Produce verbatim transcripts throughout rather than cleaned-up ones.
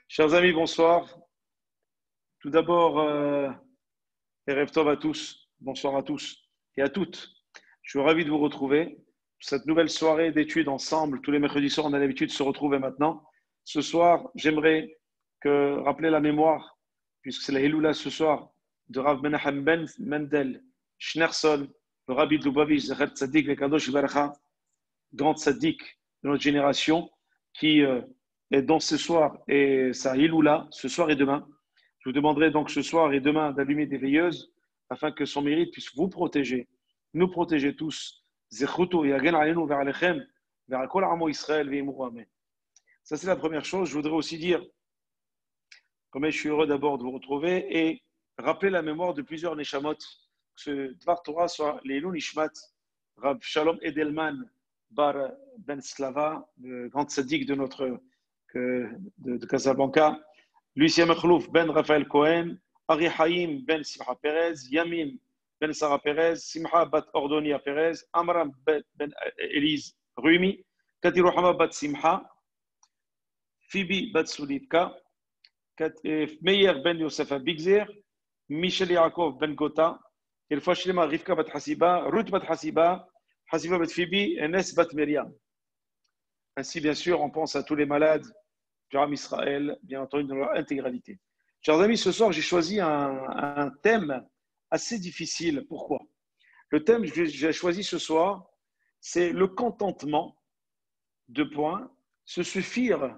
Chers amis, bonsoir. Tout d'abord, euh, Erev Tov à tous. Bonsoir à tous et à toutes. Je suis ravi de vous retrouver. Cette nouvelle soirée d'études ensemble, tous les mercredis soirs, on a l'habitude de se retrouver maintenant. Ce soir, j'aimerais que rappeler la mémoire, puisque c'est la Hiloula ce soir, de Rav Menachem Ben Mendel Schneerson, le Rabbi de Lubavitch, Zecher Tzadik Vekadosh Yibaracha, grand tzaddik de notre génération, qui euh, est dans ce soir et sa Hiloula, ce soir et demain. Je vous demanderai donc ce soir et demain d'allumer des veilleuses afin que son mérite puisse vous protéger, nous protéger tous. Zechruto yagen alenu vers Alechem, vers Kol Amo Israël ve'imuru amen. Ça, c'est la première chose. Je voudrais aussi dire combien je suis heureux d'abord de vous retrouver et rappeler la mémoire de plusieurs Neshamot, que ce Dvar Torah soit les Elul Nishmat, Rav Shalom Edelman Bar Ben Slava, le grand tzaddik de notre de, de Casablanca, Lucien Mechlouf Ben Raphaël Cohen, Ari Haïm Ben Simcha Perez, Yamin Ben Sarah Perez, Simcha Bat Ordonia Perez, Amram Ben, ben Elise Rumi, Kati Rohama Bat Simcha, Phoebe Bat Sulivka, Meir Ben Yosef Bigzer, Michel Yaakov Ben Gota, Elfa Shlema Rivka Bat Hasiba, Ruth Bat Hasiba, Hasiba Bat Phoebe et Nes Bat Miriam. Ainsi, bien sûr, on pense à tous les malades du Ram Israël, bien entendu, dans leur intégralité. Chers amis, ce soir, j'ai choisi un, un thème assez difficile. Pourquoi? Le thème que j'ai choisi ce soir, c'est le contentement, deux points, se suffire,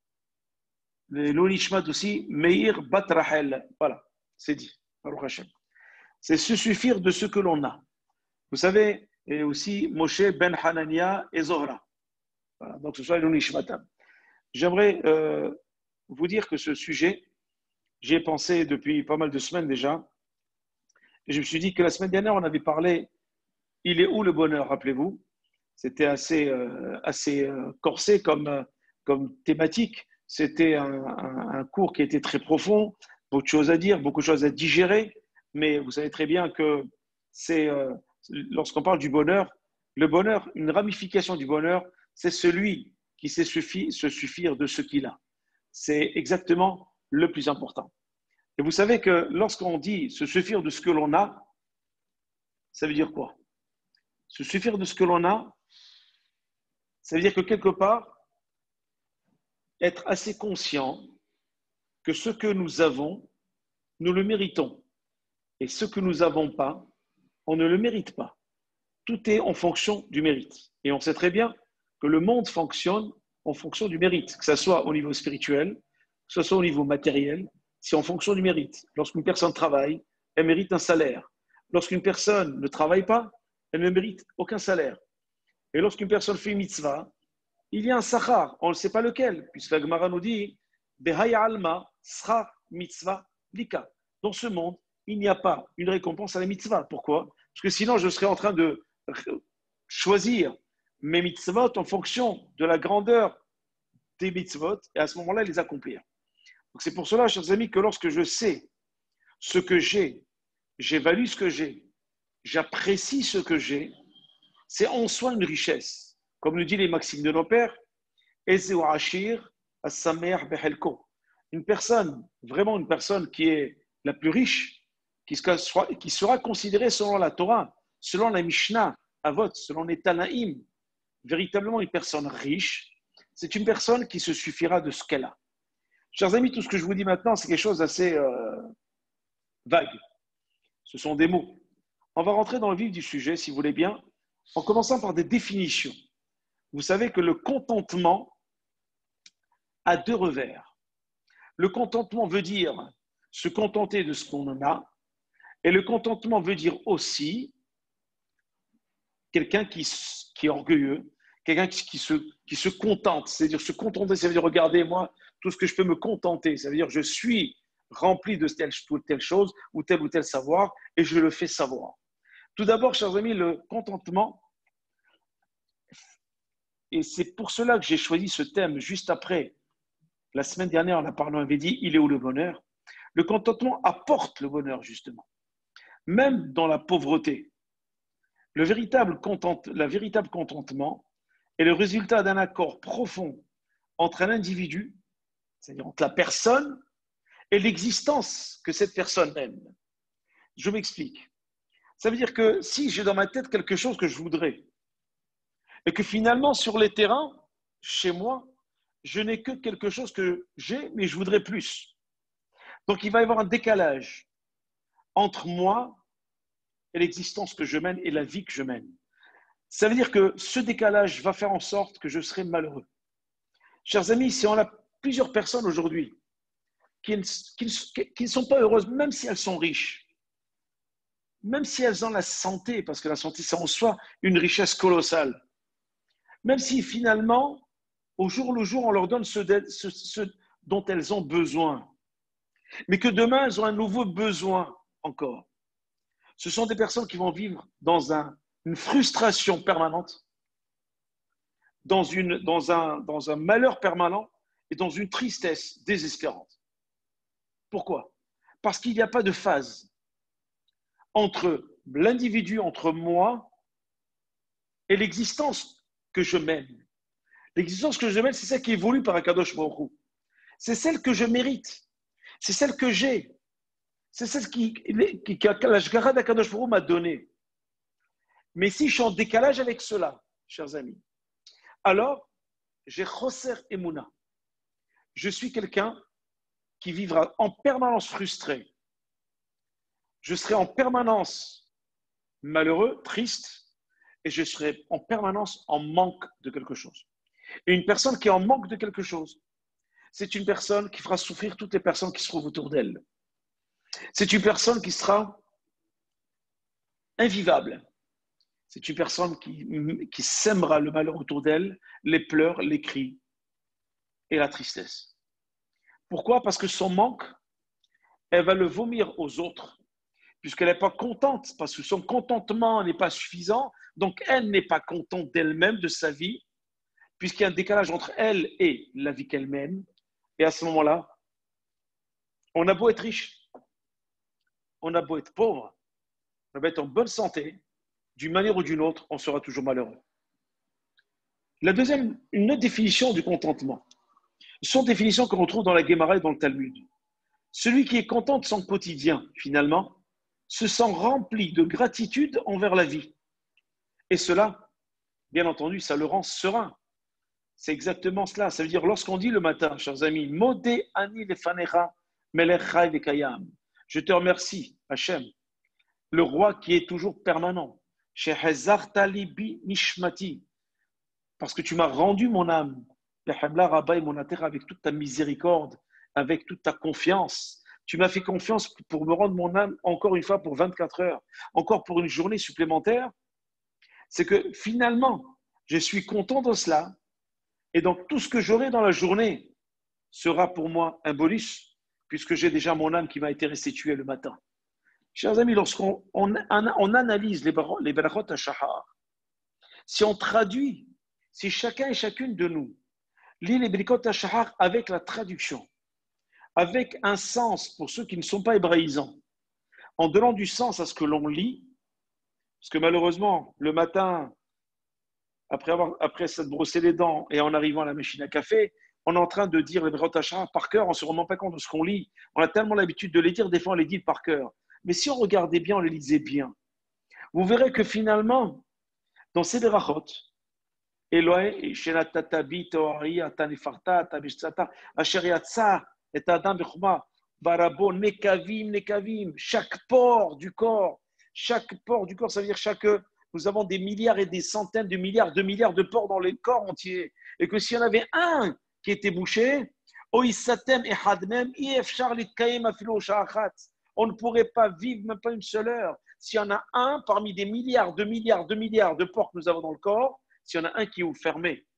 l'Olishmat aussi, Meir Bat Rachel. Voilà, c'est dit, Baruch Hashem. C'est se suffire de ce que l'on a. Vous savez, et aussi Moshe Ben Hanania et Zohra. Voilà, donc ce soir, l'Olishmatam. J'aimerais euh, vous dire que ce sujet, j'y ai pensé depuis pas mal de semaines déjà. Et je me suis dit que la semaine dernière, on avait parlé, il est où le bonheur, rappelez-vous? C'était assez, euh, assez euh, corsé comme, euh, comme thématique. C'était un, un, un cours qui était très profond, beaucoup de choses à dire, beaucoup de choses à digérer. Mais vous savez très bien que c'est, euh, lorsqu'on parle du bonheur, le bonheur, une ramification du bonheur, c'est celui qui sait suffi, se suffire de ce qu'il a. C'est exactement le plus important. Et vous savez que lorsqu'on dit se suffire de ce que l'on a, ça veut dire quoi? Se suffire de ce que l'on a, ça veut dire que quelque part, être assez conscient que ce que nous avons, nous le méritons. Et ce que nous n'avons pas, on ne le mérite pas. Tout est en fonction du mérite. Et on sait très bien que le monde fonctionne en fonction du mérite, que ce soit au niveau spirituel, que ce soit au niveau matériel, c'est en fonction du mérite. Lorsqu'une personne travaille, elle mérite un salaire. Lorsqu'une personne ne travaille pas, elle ne mérite aucun salaire. Et lorsqu'une personne fait une mitzvah, il y a un sachar, on ne sait pas lequel, puisque la Gemara nous dit Behaya alma, sachar mitzvah lika. Dans ce monde, il n'y a pas une récompense à la mitzvah. Pourquoi? Parce que sinon, je serais en train de choisir mes mitzvot en fonction de la grandeur des mitzvot et à ce moment-là, les accomplir. Donc c'est pour cela, chers amis, que lorsque je sais ce que j'ai, j'évalue ce que j'ai, j'apprécie ce que j'ai, c'est en soi une richesse. Comme nous dit les maximes de nos pères, Ezeu Ashir Asamer Behelko. Une personne, vraiment une personne qui est la plus riche, qui sera, qui sera considérée selon la Torah, selon la Mishnah, Avot, selon les Tanaïm, véritablement une personne riche, c'est une personne qui se suffira de ce qu'elle a. Chers amis, tout ce que je vous dis maintenant, c'est quelque chose d'assez euh, vague. Ce sont des mots. On va rentrer dans le vif du sujet, si vous voulez bien, en commençant par des définitions. Vous savez que le contentement a deux revers. Le contentement veut dire se contenter de ce qu'on en a, et le contentement veut dire aussi quelqu'un qui, qui est orgueilleux, quelqu'un qui, qui, se, qui se contente, c'est-à-dire se contenter, ça veut dire regardez moi, tout ce que je peux me contenter, ça veut dire je suis rempli de telle ou telle chose ou tel ou tel savoir et je le fais savoir. Tout d'abord, chers amis, le contentement, et c'est pour cela que j'ai choisi ce thème juste après. La semaine dernière, on a parlé, on avait dit il est où le bonheur? Le contentement apporte le bonheur, justement. Même dans la pauvreté. Le véritable content, la véritable contentement est le résultat d'un accord profond entre un individu, c'est-à-dire entre la personne et l'existence que cette personne aime. Je m'explique. Ça veut dire que si j'ai dans ma tête quelque chose que je voudrais, et que finalement sur les terrains, chez moi, je n'ai que quelque chose que j'ai, mais je voudrais plus. Donc il va y avoir un décalage entre moi et l'existence que je mène et la vie que je mène. Ça veut dire que ce décalage va faire en sorte que je serai malheureux. Chers amis, si on a plusieurs personnes aujourd'hui qui ne, qui, qui ne sont pas heureuses, même si elles sont riches, même si elles ont la santé, parce que la santé, c'est en soi une richesse colossale, même si finalement, au jour le jour, on leur donne ce, ce, ce dont elles ont besoin, mais que demain, elles ont un nouveau besoin encore. Ce sont des personnes qui vont vivre dans un, une frustration permanente, dans, une, dans, un, dans un malheur permanent et dans une tristesse désespérante. Pourquoi? Parce qu'il n'y a pas de phase entre l'individu, entre moi et l'existence que je mène. L'existence que je mène, c'est celle qui évolue par Akadosh Baruch Hu. C'est celle que je mérite. C'est celle que j'ai. C'est celle qui, qui, que la Shgara d'Akadosh Baruch Hu m'a donnée. Mais si je suis en décalage avec cela, chers amis, alors j'ai Choser Emouna. Je suis quelqu'un qui vivra en permanence frustré. Je serai en permanence malheureux, triste, et je serai en permanence en manque de quelque chose. Et une personne qui est en manque de quelque chose, c'est une personne qui fera souffrir toutes les personnes qui se trouvent autour d'elle. C'est une personne qui sera invivable. C'est une personne qui, qui sèmera le malheur autour d'elle, les pleurs, les cris et la tristesse. Pourquoi? Parce que son manque, elle va le vomir aux autres, puisqu'elle n'est pas contente, parce que son contentement n'est pas suffisant, donc elle n'est pas contente d'elle-même, de sa vie, puisqu'il y a un décalage entre elle et la vie qu'elle mène. Et à ce moment-là, on a beau être riche, on a beau être pauvre, on a beau être en bonne santé, d'une manière ou d'une autre, on sera toujours malheureux. La deuxième, une autre définition du contentement, sont des définitions qu'on retrouve dans la Guémara et dans le Talmud. Celui qui est content de son quotidien, finalement, se sent rempli de gratitude envers la vie. Et cela, bien entendu, ça le rend serein. C'est exactement cela. Ça veut dire, lorsqu'on dit le matin, chers amis, Modé ani lefanecha melech chai vekayam. Je te remercie, Hachem, le roi qui est toujours permanent. Shehezarta libi nishmati. Parce que tu m'as rendu mon âme. Avec toute ta miséricorde, avec toute ta confiance. Tu m'as fait confiance pour me rendre mon âme encore une fois pour vingt-quatre heures, encore pour une journée supplémentaire. C'est que finalement, je suis content de cela. Et donc, tout ce que j'aurai dans la journée sera pour moi un bonus, puisque j'ai déjà mon âme qui m'a été restituée le matin. Chers amis, lorsqu'on on, on analyse les, les Berachot HaShahar, si on traduit, si chacun et chacune de nous lit les Berachot HaShahar avec la traduction, avec un sens pour ceux qui ne sont pas hébraïsants, en donnant du sens à ce que l'on lit, parce que malheureusement, le matin, après, avoir, après s'être brossé les dents et en arrivant à la machine à café, on est en train de dire les Berachot HaShahar par cœur, on ne se rend pas compte de ce qu'on lit. On a tellement l'habitude de les dire, des fois on les dit par cœur. Mais si on regardait bien, on les lisait bien, vous verrez que finalement, dans ces Berachot, Elohe, Shenatatabi, Toari, Atanifarta, Tabishtzata, Asheriatsa, et Adam Bechuma, Barabo, Nekavim, Nekavim, chaque pore du corps, chaque pore du corps, ça veut dire chaque. Nous avons des milliards et des centaines de milliards, de milliards de pores dans le corps entier. Et que s'il y en avait un qui était bouché, on ne pourrait pas vivre même pas une seule heure. S'il y en a un parmi des milliards, de milliards, de milliards de pores que nous avons dans le corps, s'il y en a un qui est fermé.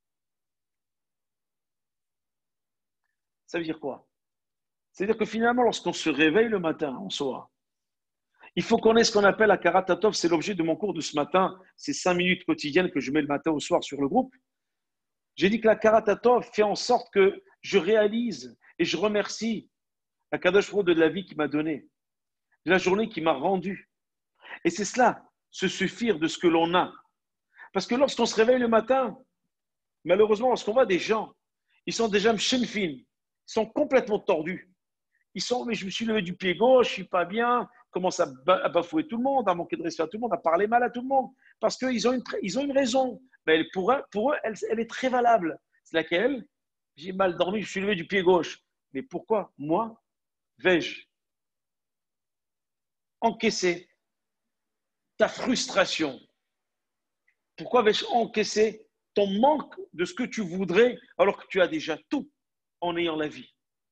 Ça veut dire quoi? C'est-à-dire que finalement, lorsqu'on se réveille le matin, en soi, il faut qu'on ait ce qu'on appelle la karatatov, c'est l'objet de mon cours de ce matin, c'est cinq minutes quotidiennes que je mets le matin au soir sur le groupe. J'ai dit que la karatatov fait en sorte que je réalise et je remercie la Kadosh Baruch Hu de la vie qu'il m'a donnée, de la journée qu'il m'a rendue. Et c'est cela, se suffire de ce que l'on a. Parce que lorsqu'on se réveille le matin, malheureusement, lorsqu'on voit des gens, ils sont déjà mshenfin, sont complètement tordus. Ils sont, mais je me suis levé du pied gauche, je ne suis pas bien, commencent à, ba- à bafouer tout le monde, à manquer de respect à tout le monde, à parler mal à tout le monde, parce qu'ils ont une, ils ont une raison. Mais elle- pour eux, pour eux elle, elle est très valable. C'est laquelle? J'ai mal dormi, je me suis levé du pied gauche. Mais pourquoi moi vais-je encaisser ta frustration? Pourquoi vais-je encaisser ton manque de ce que tu voudrais alors que tu as déjà tout en ayant la vie?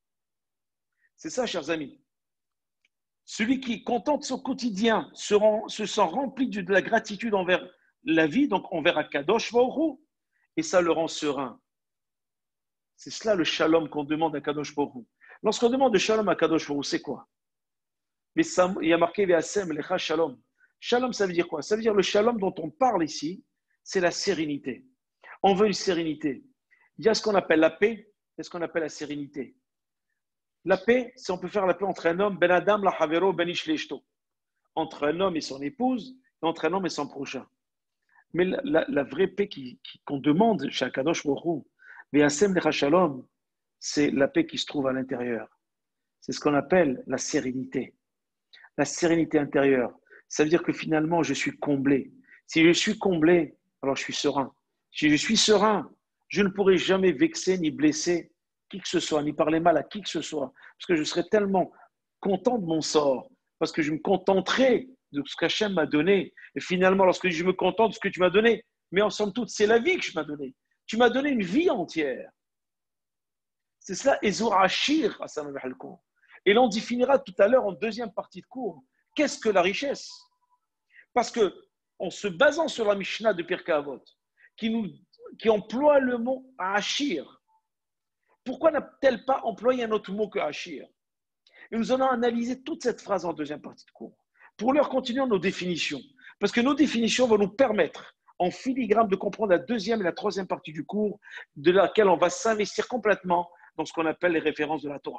C'est ça, chers amis. Celui qui contente son quotidien se, rend, se sent rempli de la gratitude envers la vie, donc envers Akadosh Baruch Hu, et ça le rend serein. C'est cela le shalom qu'on demande à Kadosh Baruch Hu. Lorsqu'on demande le shalom à Kadosh Baruch Hu, c'est quoi? Mais ça, il y a marqué Ve'asem lecha shalom. Shalom, ça veut dire quoi? Ça veut dire le shalom dont on parle ici, c'est la sérénité. On veut une sérénité. Il y a ce qu'on appelle la paix et ce qu'on appelle la sérénité. La paix, c'est on peut faire la paix entre un homme, ben adam la havero ben ish leishto, entre un homme et son épouse, et entre un homme et son prochain. Mais la, la, la vraie paix qui, qui, qu'on demande chez Akadosh Baruch Hu, Ve'asem lecha shalom, c'est la paix qui se trouve à l'intérieur. C'est ce qu'on appelle la sérénité. La sérénité intérieure. Ça veut dire que finalement, je suis comblé. Si je suis comblé, alors je suis serein. Si je suis serein, je ne pourrai jamais vexer ni blesser qui que ce soit, ni parler mal à qui que ce soit, parce que je serai tellement content de mon sort, parce que je me contenterai de ce qu'Hachem m'a donné. Et finalement, lorsque je me contente de ce que tu m'as donné, mais en somme toute, c'est la vie que je m'as donnée. Tu m'as donné une vie entière. C'est cela, Ezor Ashir, Hassan al-Halkour. Et l'on définira tout à l'heure en deuxième partie de cours, qu'est-ce que la richesse? Parce que, en se basant sur la Mishnah de Pirkei Avot, qui, nous, qui emploie le mot Ashir, pourquoi n'a-t-elle pas employé un autre mot que Ashir? Et nous allons analyser toute cette phrase en deuxième partie de cours, pour leur continuer nos définitions. Parce que nos définitions vont nous permettre, en filigrane, de comprendre la deuxième et la troisième partie du cours, de laquelle on va s'investir complètement dans ce qu'on appelle les références de la Torah.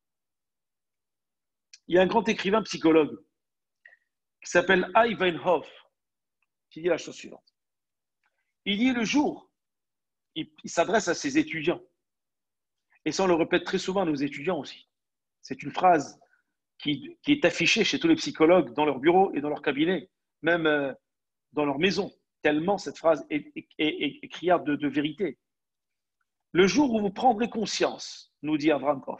Il y a un grand écrivain psychologue qui s'appelle Hai Weinhoff qui dit la chose suivante. Il dit le jour, il, il s'adresse à ses étudiants, et ça on le répète très souvent à nos étudiants aussi. C'est une phrase qui, qui est affichée chez tous les psychologues dans leur bureau et dans leur cabinet, même euh, dans leur maison, tellement cette phrase est, est, est, est criarde de, de vérité. Le jour où vous prendrez conscience, nous dit Avraham Koff,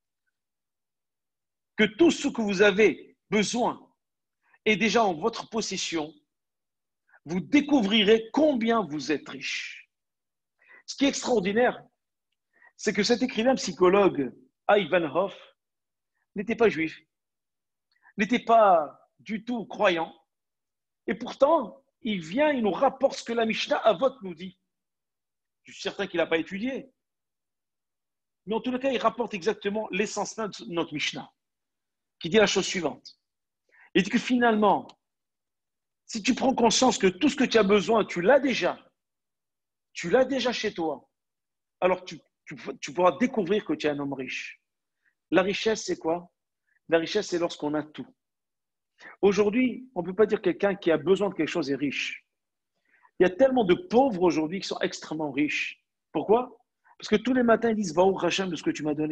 que tout ce que vous avez besoin est déjà en votre possession, vous découvrirez combien vous êtes riche. Ce qui est extraordinaire, c'est que cet écrivain psychologue, Hai Weinhoff, n'était pas juif, n'était pas du tout croyant, et pourtant, il vient, il nous rapporte ce que la Mishnah Avot nous dit. Je suis certain qu'il n'a pas étudié, mais en tout cas, il rapporte exactement l'essence même de notre Mishnah, qui dit la chose suivante. Il dit que finalement, si tu prends conscience que tout ce que tu as besoin, tu l'as déjà, tu l'as déjà chez toi, alors tu, tu, tu pourras découvrir que tu es un homme riche. La richesse, c'est quoi? La richesse, c'est lorsqu'on a tout. Aujourd'hui, on ne peut pas dire que quelqu'un qui a besoin de quelque chose est riche. Il y a tellement de pauvres aujourd'hui qui sont extrêmement riches. Pourquoi? Parce que tous les matins, ils disent « Baruch Hashem de ce que tu m'as donné ».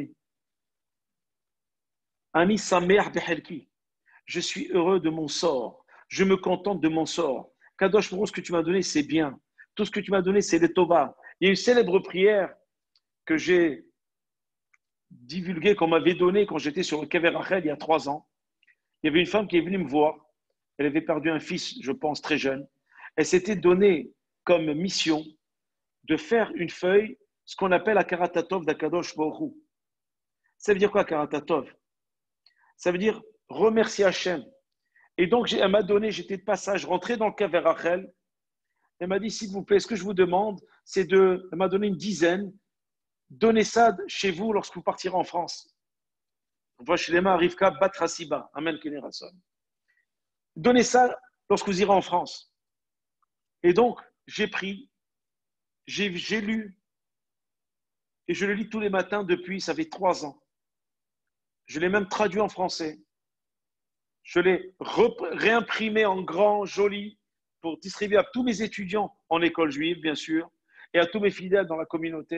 Ani sameach behelki. Je suis heureux de mon sort. Je me contente de mon sort. Kadosh Baruch, ce que tu m'as donné, c'est bien. Tout ce que tu m'as donné, c'est les Tova. Il y a une célèbre prière que j'ai divulguée, qu'on m'avait donnée quand j'étais sur le Kever Rachel il y a trois ans. Il y avait une femme qui est venue me voir. Elle avait perdu un fils, je pense, très jeune. Elle s'était donnée comme mission de faire une feuille, ce qu'on appelle la Karatatov d'Akadosh Baruch Hu. Ça veut dire quoi, Karatatov? Ça veut dire remercier Hachem. Et donc, elle m'a donné, j'étais de passage, rentré dans le Kever Rachel. Elle m'a dit, s'il vous plaît, ce que je vous demande, c'est de, elle m'a donné une dizaine, donnez ça chez vous lorsque vous partirez en France. Vachlema Rivka Batrasiba, Amen Kenerason. Donnez ça lorsque vous irez en France. Et donc, j'ai pris, j'ai, j'ai lu, et je le lis tous les matins depuis, ça fait trois ans. Je l'ai même traduit en français. Je l'ai réimprimé en grand, joli, pour distribuer à tous mes étudiants en école juive, bien sûr, et à tous mes fidèles dans la communauté,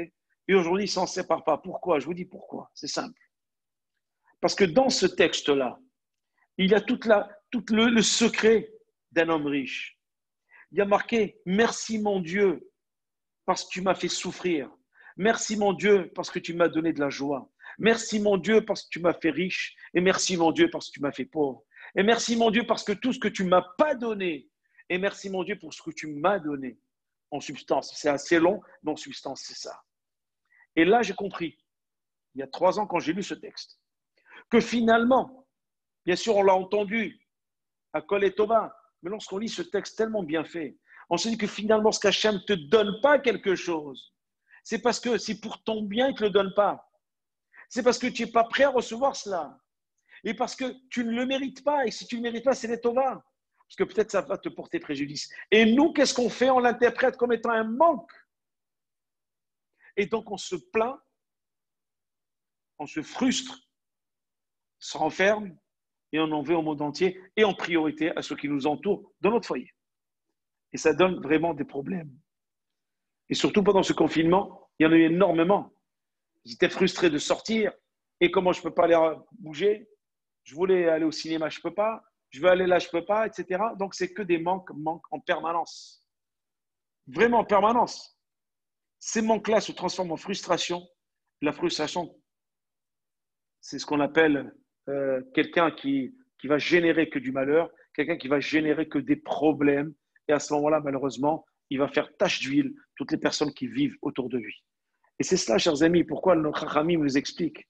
Et aujourd'hui, ils s'en séparent pas. Pourquoi? Je vous dis pourquoi. C'est simple. Parce que dans ce texte-là, il y a toute la, tout le, le secret d'un homme riche. Il y a marqué « Merci mon Dieu parce que tu m'as fait souffrir. Merci mon Dieu parce que tu m'as donné de la joie. Merci mon Dieu parce que tu m'as fait riche. Et merci mon Dieu parce que tu m'as fait pauvre. Et merci mon Dieu parce que tout ce que tu ne m'as pas donné. Et merci mon Dieu pour ce que tu m'as donné. » En substance, c'est assez long, mais en substance, c'est ça. Et là, j'ai compris, il y a trois ans quand j'ai lu ce texte, que finalement, bien sûr, on l'a entendu à Kol et Tova, mais lorsqu'on lit ce texte tellement bien fait, on se dit que finalement, ce qu'Hachem ne te donne pas quelque chose, c'est parce que c'est pour ton bien qu'il ne te le donne pas. C'est parce que tu n'es pas prêt à recevoir cela. Et parce que tu ne le mérites pas. Et si tu ne le mérites pas, c'est les Tova. Parce que peut-être ça va te porter préjudice. Et nous, qu'est-ce qu'on fait? On l'interprète comme étant un manque. Et donc, on se plaint, on se frustre, on se renferme, et on en veut au monde entier, et en priorité à ceux qui nous entourent dans notre foyer. Et ça donne vraiment des problèmes. Et surtout pendant ce confinement, il y en a eu énormément. J'étais frustré de sortir, et comment je ne peux pas aller bouger? Je voulais aller au cinéma, je ne peux pas. Je veux aller là, je ne peux pas, et cetera. Donc, c'est que des manques, manques en permanence. Vraiment en permanence. Ces manques-là se transforment en frustration. La frustration, c'est ce qu'on appelle euh, quelqu'un qui, qui va générer que du malheur, quelqu'un qui va générer que des problèmes. Et à ce moment-là, malheureusement, il va faire tache d'huile toutes les personnes qui vivent autour de lui. Et c'est cela, chers amis, pourquoi le Chachamim nous explique.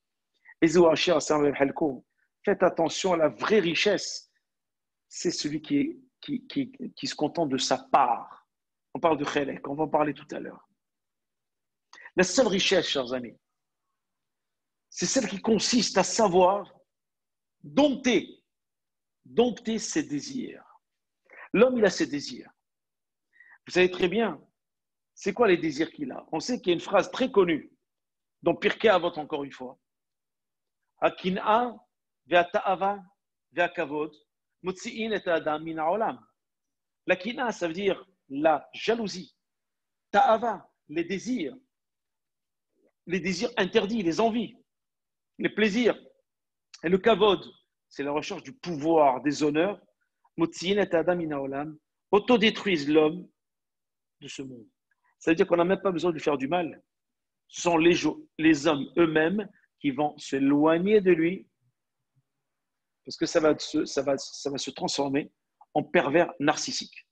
Faites attention à la vraie richesse. C'est celui qui, est, qui, qui, qui se contente de sa part. On parle de Chelek, on va en parler tout à l'heure. La seule richesse, chers amis, c'est celle qui consiste à savoir dompter, dompter ses désirs. L'homme, il a ses désirs. Vous savez très bien, c'est quoi les désirs qu'il a? On sait qu'il y a une phrase très connue, dans Pirkei Avot encore une fois. Hakin'a ve'ata'ava ve'akavod motzi'in et adam min ha'olam. La kina, ça veut dire la jalousie. Ta'ava, les désirs. Les désirs interdits, les envies, les plaisirs. Et le kavod, c'est la recherche du pouvoir, des honneurs. Motzi'in et adam min ha'olam autodétruisent l'homme de ce monde. Ça veut dire qu'on n'a même pas besoin de lui faire du mal. Ce sont les, les hommes eux-mêmes qui vont s'éloigner de lui parce que ça va, se, ça, va, ça va se transformer en pervers narcissique.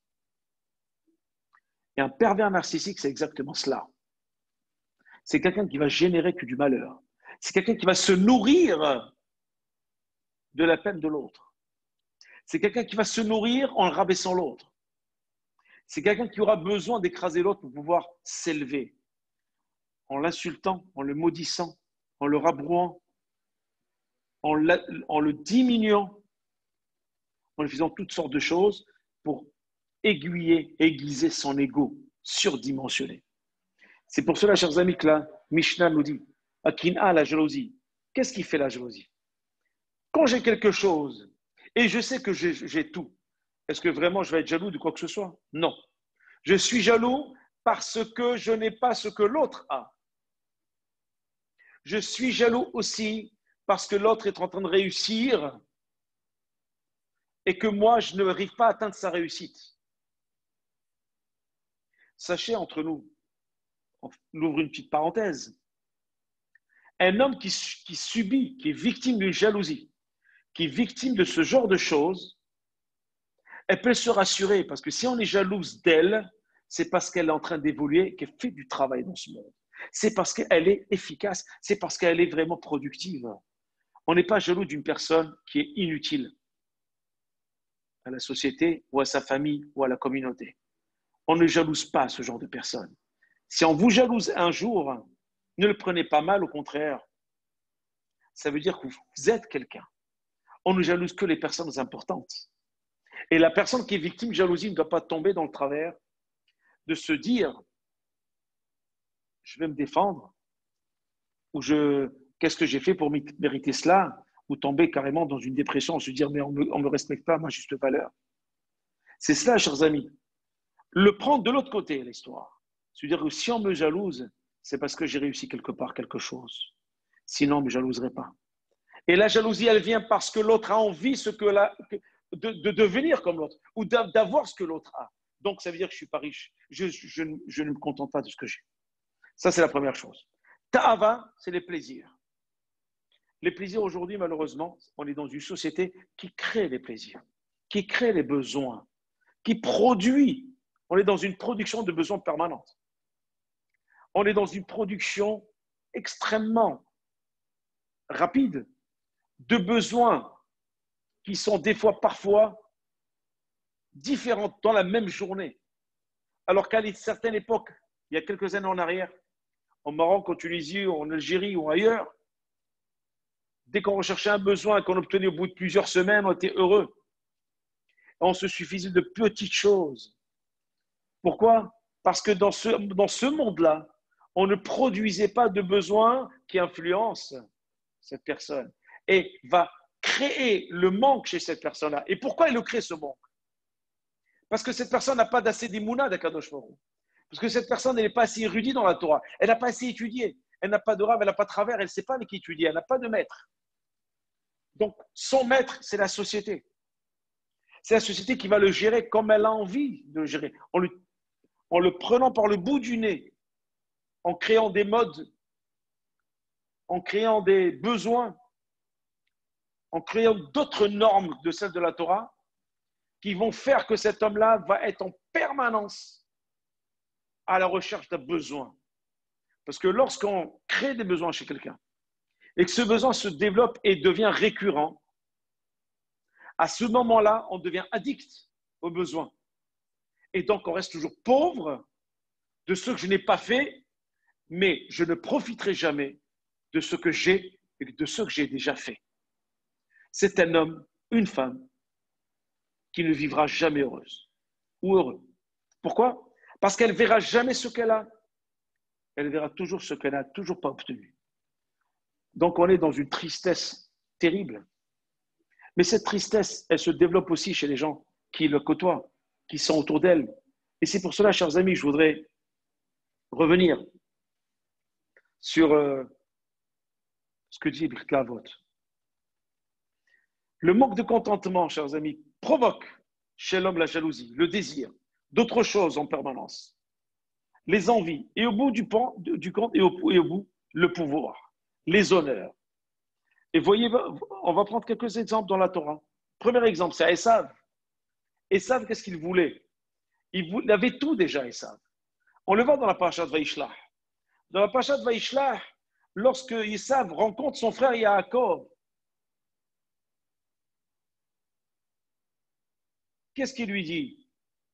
Et un pervers narcissique, c'est exactement cela. C'est quelqu'un qui va générer que du malheur. C'est quelqu'un qui va se nourrir de la peine de l'autre. C'est quelqu'un qui va se nourrir en rabaissant l'autre. C'est quelqu'un qui aura besoin d'écraser l'autre pour pouvoir s'élever. En l'insultant, en le maudissant, en le rabrouant, en, la, en le diminuant, en lui faisant toutes sortes de choses pour aiguiller, aiguiser son ego surdimensionné. C'est pour cela, chers amis, que la Mishnah nous dit, Akin'a, la jalousie. Qu'est-ce qui fait la jalousie? Quand j'ai quelque chose et je sais que j'ai, j'ai tout, est-ce que vraiment je vais être jaloux de quoi que ce soit? Non. Je suis jaloux parce que je n'ai pas ce que l'autre a. Je suis jaloux aussi parce que l'autre est en train de réussir et que moi, je n'arrive pas à atteindre sa réussite. Sachez entre nous, on ouvre une petite parenthèse, un homme qui, qui subit, qui est victime d'une jalousie, qui est victime de ce genre de choses, elle peut se rassurer parce que si on est jalouse d'elle, c'est parce qu'elle est en train d'évoluer, qu'elle fait du travail dans ce monde. C'est parce qu'elle est efficace, c'est parce qu'elle est vraiment productive. On n'est pas jaloux d'une personne qui est inutile à la société ou à sa famille ou à la communauté. On ne jalouse pas ce genre de personne. Si on vous jalouse un jour, ne le prenez pas mal, au contraire. Ça veut dire que vous êtes quelqu'un. On ne jalouse que les personnes importantes. Et la personne qui est victime de jalousie ne doit pas tomber dans le travers de se dire « je vais me défendre » ou je, « qu'est-ce que j'ai fait pour mériter cela ?» ou tomber carrément dans une dépression, se dire « mais on ne me, me respecte pas à ma juste valeur ». C'est cela, chers amis. Le prendre de l'autre côté, l'histoire. C'est-à-dire que si on me jalouse, c'est parce que j'ai réussi quelque part quelque chose. Sinon, je ne jalouserai pas. Et la jalousie, elle vient parce que l'autre a envie ce que la, de, de devenir comme l'autre ou d'avoir ce que l'autre a. Donc, ça veut dire que je ne suis pas riche. Je, je, je ne me contente pas de ce que j'ai. Ça, c'est la première chose. Ta'ava, c'est les plaisirs. Les plaisirs aujourd'hui, malheureusement, on est dans une société qui crée les plaisirs, qui crée les besoins, qui produit. On est dans une production de besoins permanente. On est dans une production extrêmement rapide de besoins qui sont des fois, parfois, différents dans la même journée. Alors qu'à une certaine époque, il y a quelques années en arrière, au Maroc, en Tunisie, en Algérie ou ailleurs, dès qu'on recherchait un besoin qu'on obtenait au bout de plusieurs semaines, on était heureux. On se suffisait de petites choses. Pourquoi? Parce que dans ce, dans ce monde-là, on ne produisait pas de besoins qui influencent cette personne et va créer le manque chez cette personne-là. Et pourquoi il le crée, ce manque? Parce que cette personne n'a pas d'assez d'imouna d'Akadosh Baruch. Parce que cette personne n'est pas assez érudite dans la Torah. Elle n'a pas assez étudié. Elle n'a pas de rave, elle n'a pas de travers, elle ne sait pas avec qui étudier, elle n'a pas de maître. Donc, son maître, c'est la société. C'est la société qui va le gérer comme elle a envie de le gérer, en le, en le prenant par le bout du nez, en créant des modes, en créant des besoins, en créant d'autres normes de celles de la Torah, qui vont faire que cet homme-là va être en permanence à la recherche d'un besoin. Parce que lorsqu'on crée des besoins chez quelqu'un, et que ce besoin se développe et devient récurrent, à ce moment-là, on devient addict aux besoins. Et donc, on reste toujours pauvre de ce que je n'ai pas fait, mais je ne profiterai jamais de ce que j'ai et de ce que j'ai déjà fait. C'est un homme, une femme, qui ne vivra jamais heureuse ou heureux. Pourquoi? Parce qu'elle ne verra jamais ce qu'elle a. Elle verra toujours ce qu'elle n'a toujours pas obtenu. Donc, on est dans une tristesse terrible. Mais cette tristesse, elle se développe aussi chez les gens qui le côtoient, qui sont autour d'elle. Et c'est pour cela, chers amis, je voudrais revenir sur euh, ce que dit Birkat Avot. Le manque de contentement, chers amis, provoque chez l'homme la jalousie, le désir d'autre chose en permanence, les envies, et au bout du, pan, du compte, et au, et au bout, le pouvoir, les honneurs. Et voyez, on va prendre quelques exemples dans la Torah. Premier exemple, c'est Esav. Esav, qu'est-ce qu'il voulait? Il avait tout déjà, Esav. On le voit dans la parasha de Vaishlach. Dans la parasha de Vaishlach, lorsque Esav rencontre son frère Yaakov, qu'est-ce qu'il lui dit?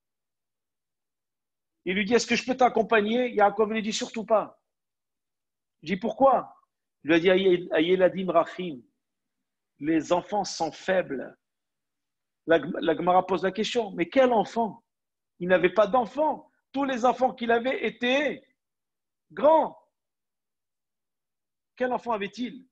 Il lui dit, est-ce que je peux t'accompagner? Yaakov lui dit, surtout pas. Il dit, pourquoi? Il lui a dit, Ayeladim Rachim, les enfants sont faibles. La, la Gemara pose la question, mais quel enfant? Il n'avait pas d'enfant. Tous les enfants qu'il avait étaient grands. Quel enfant avait-il?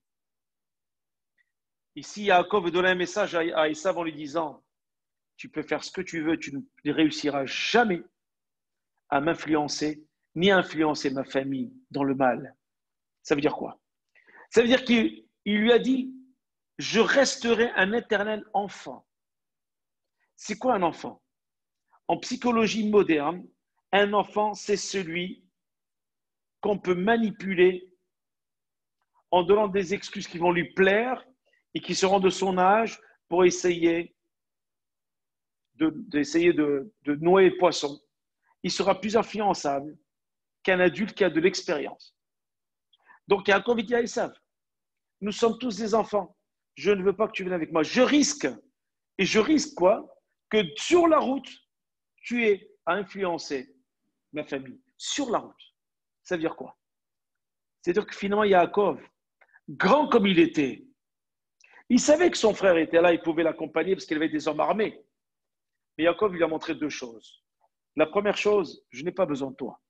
Ici, Yaakov veut donner un message à Esav en lui disant, tu peux faire ce que tu veux, tu ne réussiras jamais à m'influencer, ni à influencer ma famille dans le mal. Ça veut dire quoi? Ça veut dire qu'il lui a dit, je resterai un éternel enfant. C'est quoi un enfant? En psychologie moderne, un enfant, c'est celui qu'on peut manipuler en donnant des excuses qui vont lui plaire et qui seront de son âge pour essayer de, d'essayer de, de noyer le poisson. Il sera plus influençable qu'un adulte qui a de l'expérience. Donc, il y a un convite à Esav. Nous sommes tous des enfants. Je ne veux pas que tu viennes avec moi. Je risque. Et je risque quoi? Que sur la route, tu aies à influencer ma famille. Sur la route. Ça veut dire quoi? C'est-à-dire que finalement, Yaakov, grand comme il était, il savait que son frère était là, il pouvait l'accompagner parce qu'il avait des hommes armés. Mais Yaakov, il lui a montré deux choses. La première chose, je n'ai pas besoin de toi.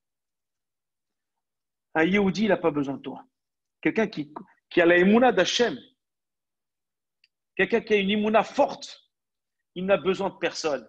Un Yehudi, il n'a pas besoin de toi. Quelqu'un qui, qui a la émouna d'Hachem, quelqu'un qui a une émouna forte, il n'a besoin de personne.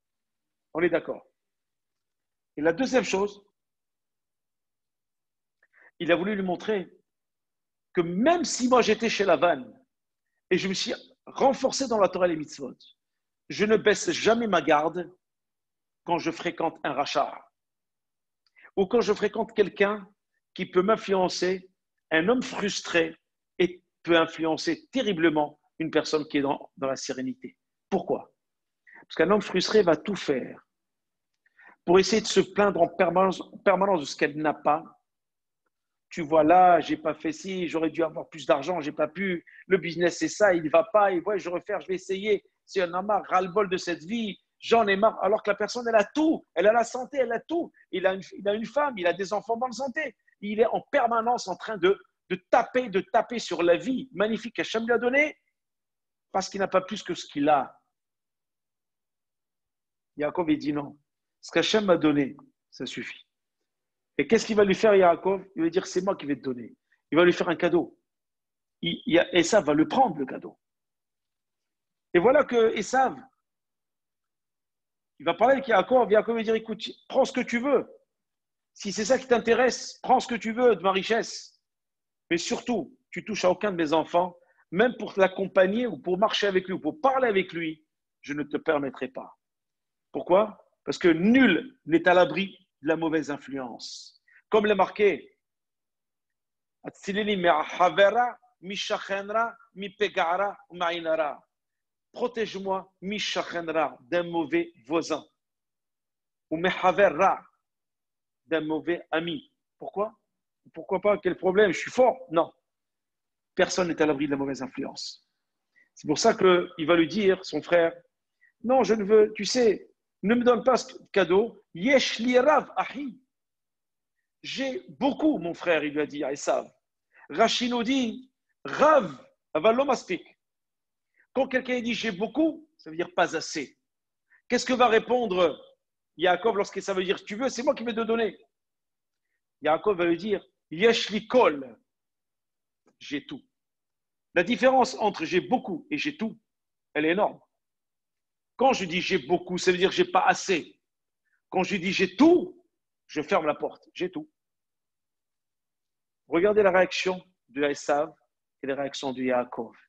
On est d'accord. Et la deuxième chose, il a voulu lui montrer que même si moi j'étais chez Lavan et je me suis renforcé dans la Torah et les mitzvot, je ne baisse jamais ma garde quand je fréquente un rachat ou quand je fréquente quelqu'un qui peut m'influencer, un homme frustré et peut influencer terriblement une personne qui est dans, dans la sérénité. Pourquoi? Parce qu'un homme frustré va tout faire pour essayer de se plaindre en permanence, en permanence de ce qu'elle n'a pas. Tu vois là, j'ai pas fait ci, j'aurais dû avoir plus d'argent, j'ai pas pu. Le business c'est ça, il va pas. Et ouais, je vais refaire, je vais essayer. Si on a marre, ras-le-bol de cette vie, j'en ai marre. Alors que la personne, elle a tout, elle a la santé, elle a tout. Il a une, il a une femme, il a des enfants en bonne santé. Il est en permanence en train de, de taper, de taper sur la vie magnifique qu'Hachem lui a donnée, parce qu'il n'a pas plus que ce qu'il a. Yaakov, il dit non. Ce qu'Hachem m'a donné, ça suffit. Et qu'est-ce qu'il va lui faire, Yaakov? Il va dire, c'est moi qui vais te donner. Il va lui faire un cadeau. Il, il, Esav va le prendre, le cadeau. Et voilà que Esav, il va parler avec Yaakov. Yaakov va dire, écoute, prends ce que tu veux. Si c'est ça qui t'intéresse, prends ce que tu veux de ma richesse. Mais surtout, tu touches à aucun de mes enfants, même pour l'accompagner ou pour marcher avec lui ou pour parler avec lui, je ne te permettrai pas. Pourquoi? Parce que nul n'est à l'abri de la mauvaise influence. Comme l'est marqué, protège-moi d'un mauvais voisin ou d'un mauvais ami. Pourquoi? Pourquoi pas? Quel problème? Je suis fort? Non. Personne n'est à l'abri de la mauvaise influence. C'est pour ça qu'il va lui dire, son frère, non, je ne veux, tu sais, ne me donne pas ce cadeau. Yesh li rav ahi. J'ai beaucoup, mon frère, il lui a dit à Esav. Rashi nous dit, rav avalom aspik. Quand quelqu'un dit j'ai beaucoup, ça veut dire pas assez. Qu'est-ce que va répondre Yaakov lorsque ça veut dire tu veux, c'est moi qui vais te donner. Yaakov va lui dire yesh li kol. J'ai tout. La différence entre j'ai beaucoup et j'ai tout, elle est énorme. Quand je dis j'ai beaucoup, ça veut dire j'ai pas assez. Quand je dis j'ai tout, je ferme la porte. J'ai tout. Regardez la réaction de Esav et la réaction de Yaakov. Vous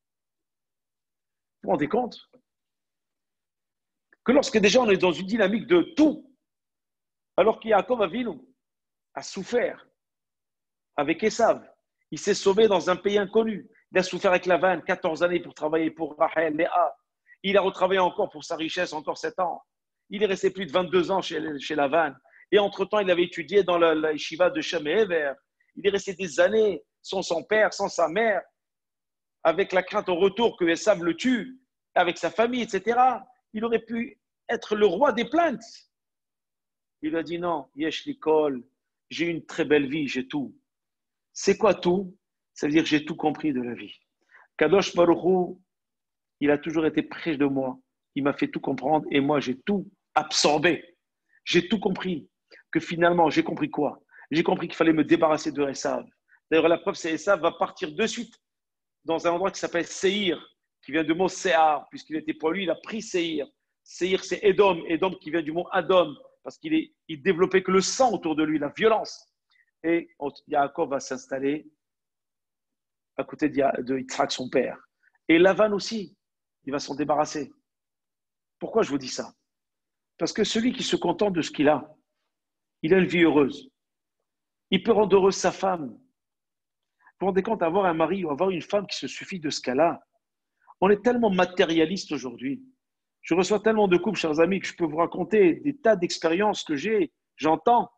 vous rendez compte que lorsque déjà on est dans une dynamique de tout, alors que Yaakov Avinu a souffert avec Esav, il s'est sauvé dans un pays inconnu. Il a souffert avec Lavan quatorze années pour travailler pour Rachel, Léa. Il a retravaillé encore pour sa richesse, encore sept ans. Il est resté plus de vingt-deux ans chez, chez Lavan. Et entre-temps, il avait étudié dans la, la yeshiva de Shem et Ever. Il est resté des années sans son père, sans sa mère, avec la crainte au retour que Esav le tue, avec sa famille, et cetera. Il aurait pu être le roi des plaintes. Il a dit non, yesh likol, j'ai une très belle vie, j'ai tout. C'est quoi tout? Ça veut dire que j'ai tout compris de la vie. Kadosh Baruch Hu, il a toujours été près de moi. Il m'a fait tout comprendre et moi, j'ai tout absorbé. J'ai tout compris. Que finalement, j'ai compris quoi? J'ai compris qu'il fallait me débarrasser de Esav. D'ailleurs, la preuve, c'est Esav va partir de suite dans un endroit qui s'appelle Seir, qui vient du mot Sear, puisqu'il était pour lui, il a pris Seir. Seir, c'est Edom. Edom qui vient du mot Adom, parce qu'il est, il développait que le sang autour de lui, la violence. Et Yaakov va s'installer à côté de Yitzhak, son père. Et Lavan aussi, il va s'en débarrasser. Pourquoi je vous dis ça? Parce que celui qui se contente de ce qu'il a, il a une vie heureuse. Il peut rendre heureuse sa femme. Vous vous rendez compte, avoir un mari ou avoir une femme qui se suffit de ce qu'elle a. On est tellement matérialiste aujourd'hui. Je reçois tellement de couples, chers amis, que je peux vous raconter des tas d'expériences que j'ai, j'entends.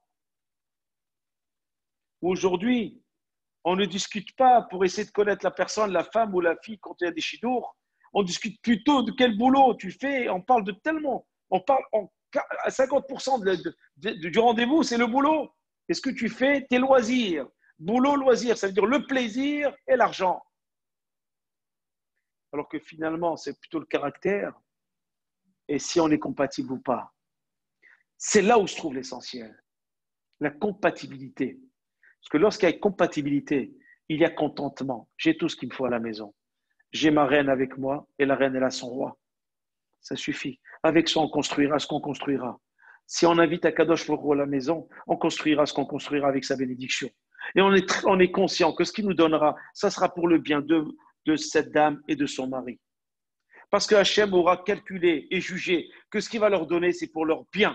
Aujourd'hui, on ne discute pas pour essayer de connaître la personne, la femme ou la fille quand il y a des chidours. On discute plutôt de quel boulot tu fais. On parle de tellement. On parle en, à cinquante pour cent de, de, de, du rendez-vous, c'est le boulot. Qu'est-ce que tu fais? Tes loisirs. Boulot, loisir, ça veut dire le plaisir et l'argent. Alors que finalement, c'est plutôt le caractère et si on est compatible ou pas. C'est là où se trouve l'essentiel. La compatibilité. Parce que lorsqu'il y a compatibilité, il y a contentement. J'ai tout ce qu'il me faut à la maison. J'ai ma reine avec moi et la reine, elle a son roi. Ça suffit. Avec ça, on construira ce qu'on construira. Si on invite à Kadosh Baruch Hu à la maison, on construira ce qu'on construira avec sa bénédiction. Et on est, très, on est conscient que ce qu'il nous donnera, ça sera pour le bien de, de cette dame et de son mari. Parce que Hachem aura calculé et jugé que ce qu'il va leur donner, c'est pour leur bien.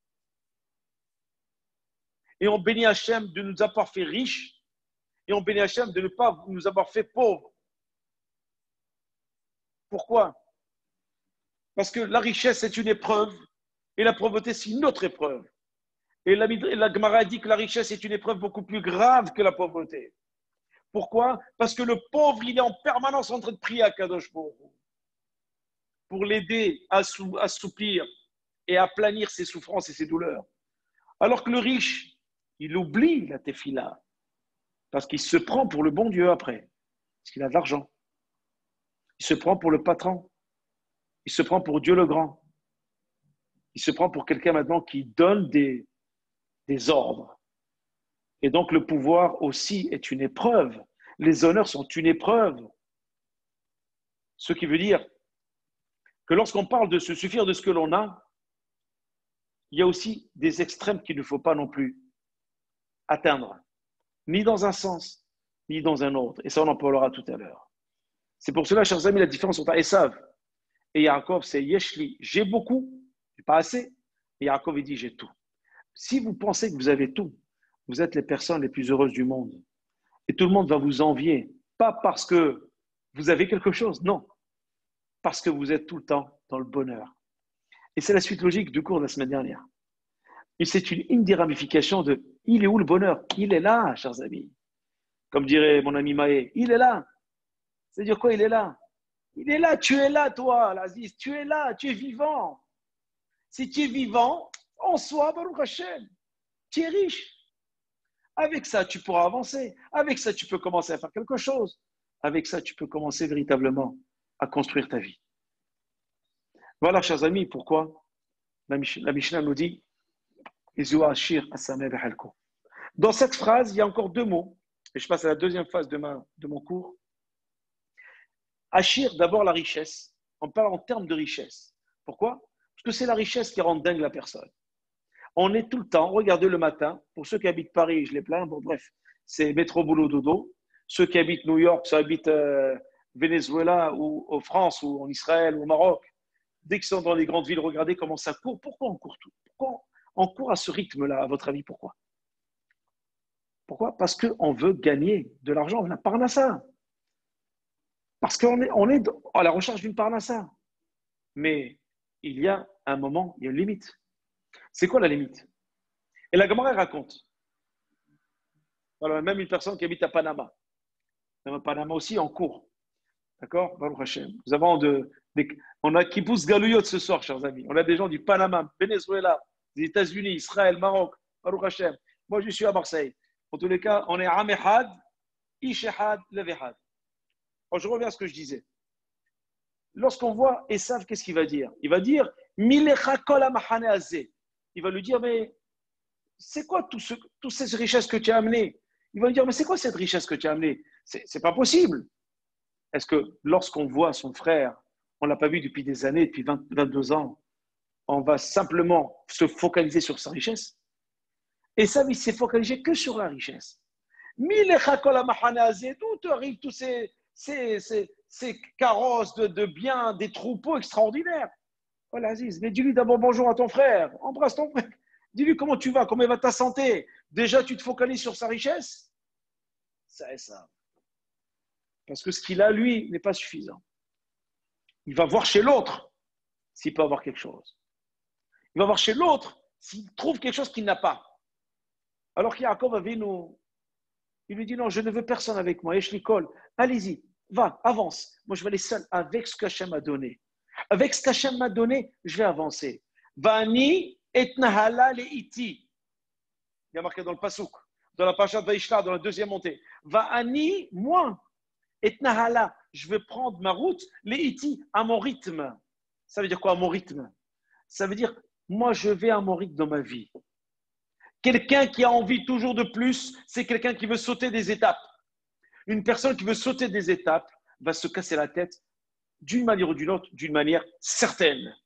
Et on bénit Hachem de nous avoir fait riches, et on bénit Hachem de ne pas nous avoir fait pauvres. Pourquoi? Parce que la richesse, c'est une épreuve, et la pauvreté, c'est une autre épreuve. Et la, la Gemara dit que la richesse est une épreuve beaucoup plus grave que la pauvreté. Pourquoi? Parce que le pauvre, il est en permanence en train de prier à Kadosh Baruch Hu pour l'aider à assouplir et à planir ses souffrances et ses douleurs. Alors que le riche, il oublie la tefila parce qu'il se prend pour le bon Dieu après, parce qu'il a de l'argent. Il se prend pour le patron. Il se prend pour Dieu le grand. Il se prend pour quelqu'un maintenant qui donne des, des ordres. Et donc le pouvoir aussi est une épreuve. Les honneurs sont une épreuve. Ce qui veut dire que lorsqu'on parle de se suffire de ce que l'on a, il y a aussi des extrêmes qu'il ne faut pas non plus atteindre, ni dans un sens, ni dans un autre. Et ça, on en parlera tout à l'heure. C'est pour cela, chers amis, la différence entre Esav et Yaakov, c'est Yeshli, j'ai beaucoup, j'ai pas assez. Et Yaakov, il dit, j'ai tout. Si vous pensez que vous avez tout, vous êtes les personnes les plus heureuses du monde. Et tout le monde va vous envier, pas parce que vous avez quelque chose, non, parce que vous êtes tout le temps dans le bonheur. Et c'est la suite logique du cours de la semaine dernière. Et c'est une, une des ramifications de « il est où le bonheur ?» Il est là, chers amis. Comme dirait mon ami Maé, il est là. C'est-à-dire quoi, il est là? Il est là, tu es là, toi, l'Aziz, tu es là, tu es vivant. Si tu es vivant, en soi, Baruch Hashem, tu es riche. Avec ça, tu pourras avancer. Avec ça, tu peux commencer à faire quelque chose. Avec ça, tu peux commencer véritablement à construire ta vie. Voilà, chers amis, pourquoi la Mishnah nous dit dans cette phrase, il y a encore deux mots. Et je passe à la deuxième phase de, ma, de mon cours. Achir, d'abord la richesse. On parle en termes de richesse. Pourquoi? Parce que c'est la richesse qui rend dingue la personne. On est tout le temps, regardez le matin, pour ceux qui habitent Paris, je les plains, bon bref, c'est métro, boulot, dodo. Ceux qui habitent New York, ceux qui habitent euh, Venezuela ou en France ou en Israël ou au Maroc, dès qu'ils sont dans les grandes villes, regardez comment ça court. Pourquoi on court tout? Pourquoi on court à ce rythme-là, à votre avis? Pourquoi? Pourquoi? Parce qu'on veut gagner de l'argent, on a parnassa. Parce qu'on est, on est à la recherche d'une parnassa. Mais il y a un moment, il y a une limite. C'est quoi la limite? Et la Gemara raconte. Alors, même une personne qui habite à Panama. Même à Panama aussi, on court. D'accord? Baruch Hashem. Nous avons de, des, on a qui pousse Galouyot ce soir, chers amis. On a des gens du Panama, Venezuela, des États-Unis, Israël, Maroc, Baruch Hashem. Moi, je suis à Marseille. En tous les cas, on est à Amehad, Ishehad, Levehad. Alors, je reviens à ce que je disais. Lorsqu'on voit Esav, qu'est-ce qu'il va dire? Il va dire Milecha kol hamachane hazeh. Il va lui dire, mais c'est quoi tout ce, toutes ces richesses que tu as amenées? Il va lui dire, mais c'est quoi cette richesse que tu as amenée? C'est, c'est pas possible. Est-ce que lorsqu'on voit son frère, on ne l'a pas vu depuis des années, depuis vingt, vingt-deux ans, on va simplement se focaliser sur sa richesse? Et ça, il s'est focalisé que sur la richesse. Milecha kol hamachane hazeh, d'où arrivent tous ces, ces, ces, ces carrosses de, de biens, des troupeaux extraordinaires? Oh l'Aziz, mais dis-lui d'abord bonjour à ton frère, embrasse ton frère, dis-lui comment tu vas, comment va ta santé. Déjà, tu te focalises sur sa richesse? Ça est ça. Parce que ce qu'il a, lui, n'est pas suffisant. Il va voir chez l'autre s'il peut avoir quelque chose. Il va voir chez l'autre s'il trouve quelque chose qu'il n'a pas. Alors qu'Yaakov avait nous, il lui dit non, je ne veux personne avec moi, Eshlikol, allez-y, va, avance. Moi, je vais aller seul avec ce qu'Hachem m'a donné. Avec ce qu'Hachem m'a donné, je vais avancer. Vani et nahala leiti. Il y a marqué dans le Pasuk, dans la Pashat Vaishla, dans la deuxième montée. Vani, moi, et nahala, je vais prendre ma route, leiti, à mon rythme. Ça veut dire quoi, à mon rythme? Ça veut dire, moi, je vais à mon rythme dans ma vie. Quelqu'un qui a envie toujours de plus, c'est quelqu'un qui veut sauter des étapes. Une personne qui veut sauter des étapes va se casser la tête d'une manière ou d'une autre, d'une manière certaine.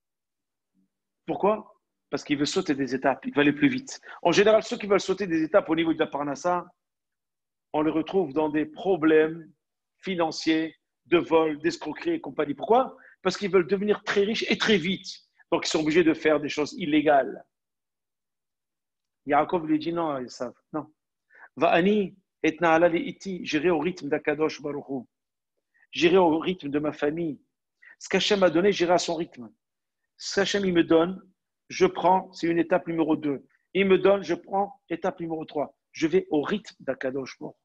Pourquoi? Parce qu'il veut sauter des étapes, il va aller plus vite. En général, ceux qui veulent sauter des étapes au niveau de la parnassa, on les retrouve dans des problèmes financiers, de vol, d'escroquerie et compagnie. Pourquoi? Parce qu'ils veulent devenir très riches et très vite. Donc, ils sont obligés de faire des choses illégales. Yaakov lui dit non, ils savent. Non. Va'ani et na'ala li iti, j'irai au rythme d'Akadosh Baruch Hu. J'irai au rythme de ma famille. Ce qu'Hachem m'a donné, j'irai à son rythme. Ce qu'Hachem il me donne, je prends, c'est une étape numéro deux. Il me donne, je prends, étape numéro trois. Je vais au rythme d'Akadosh Baruch Hu.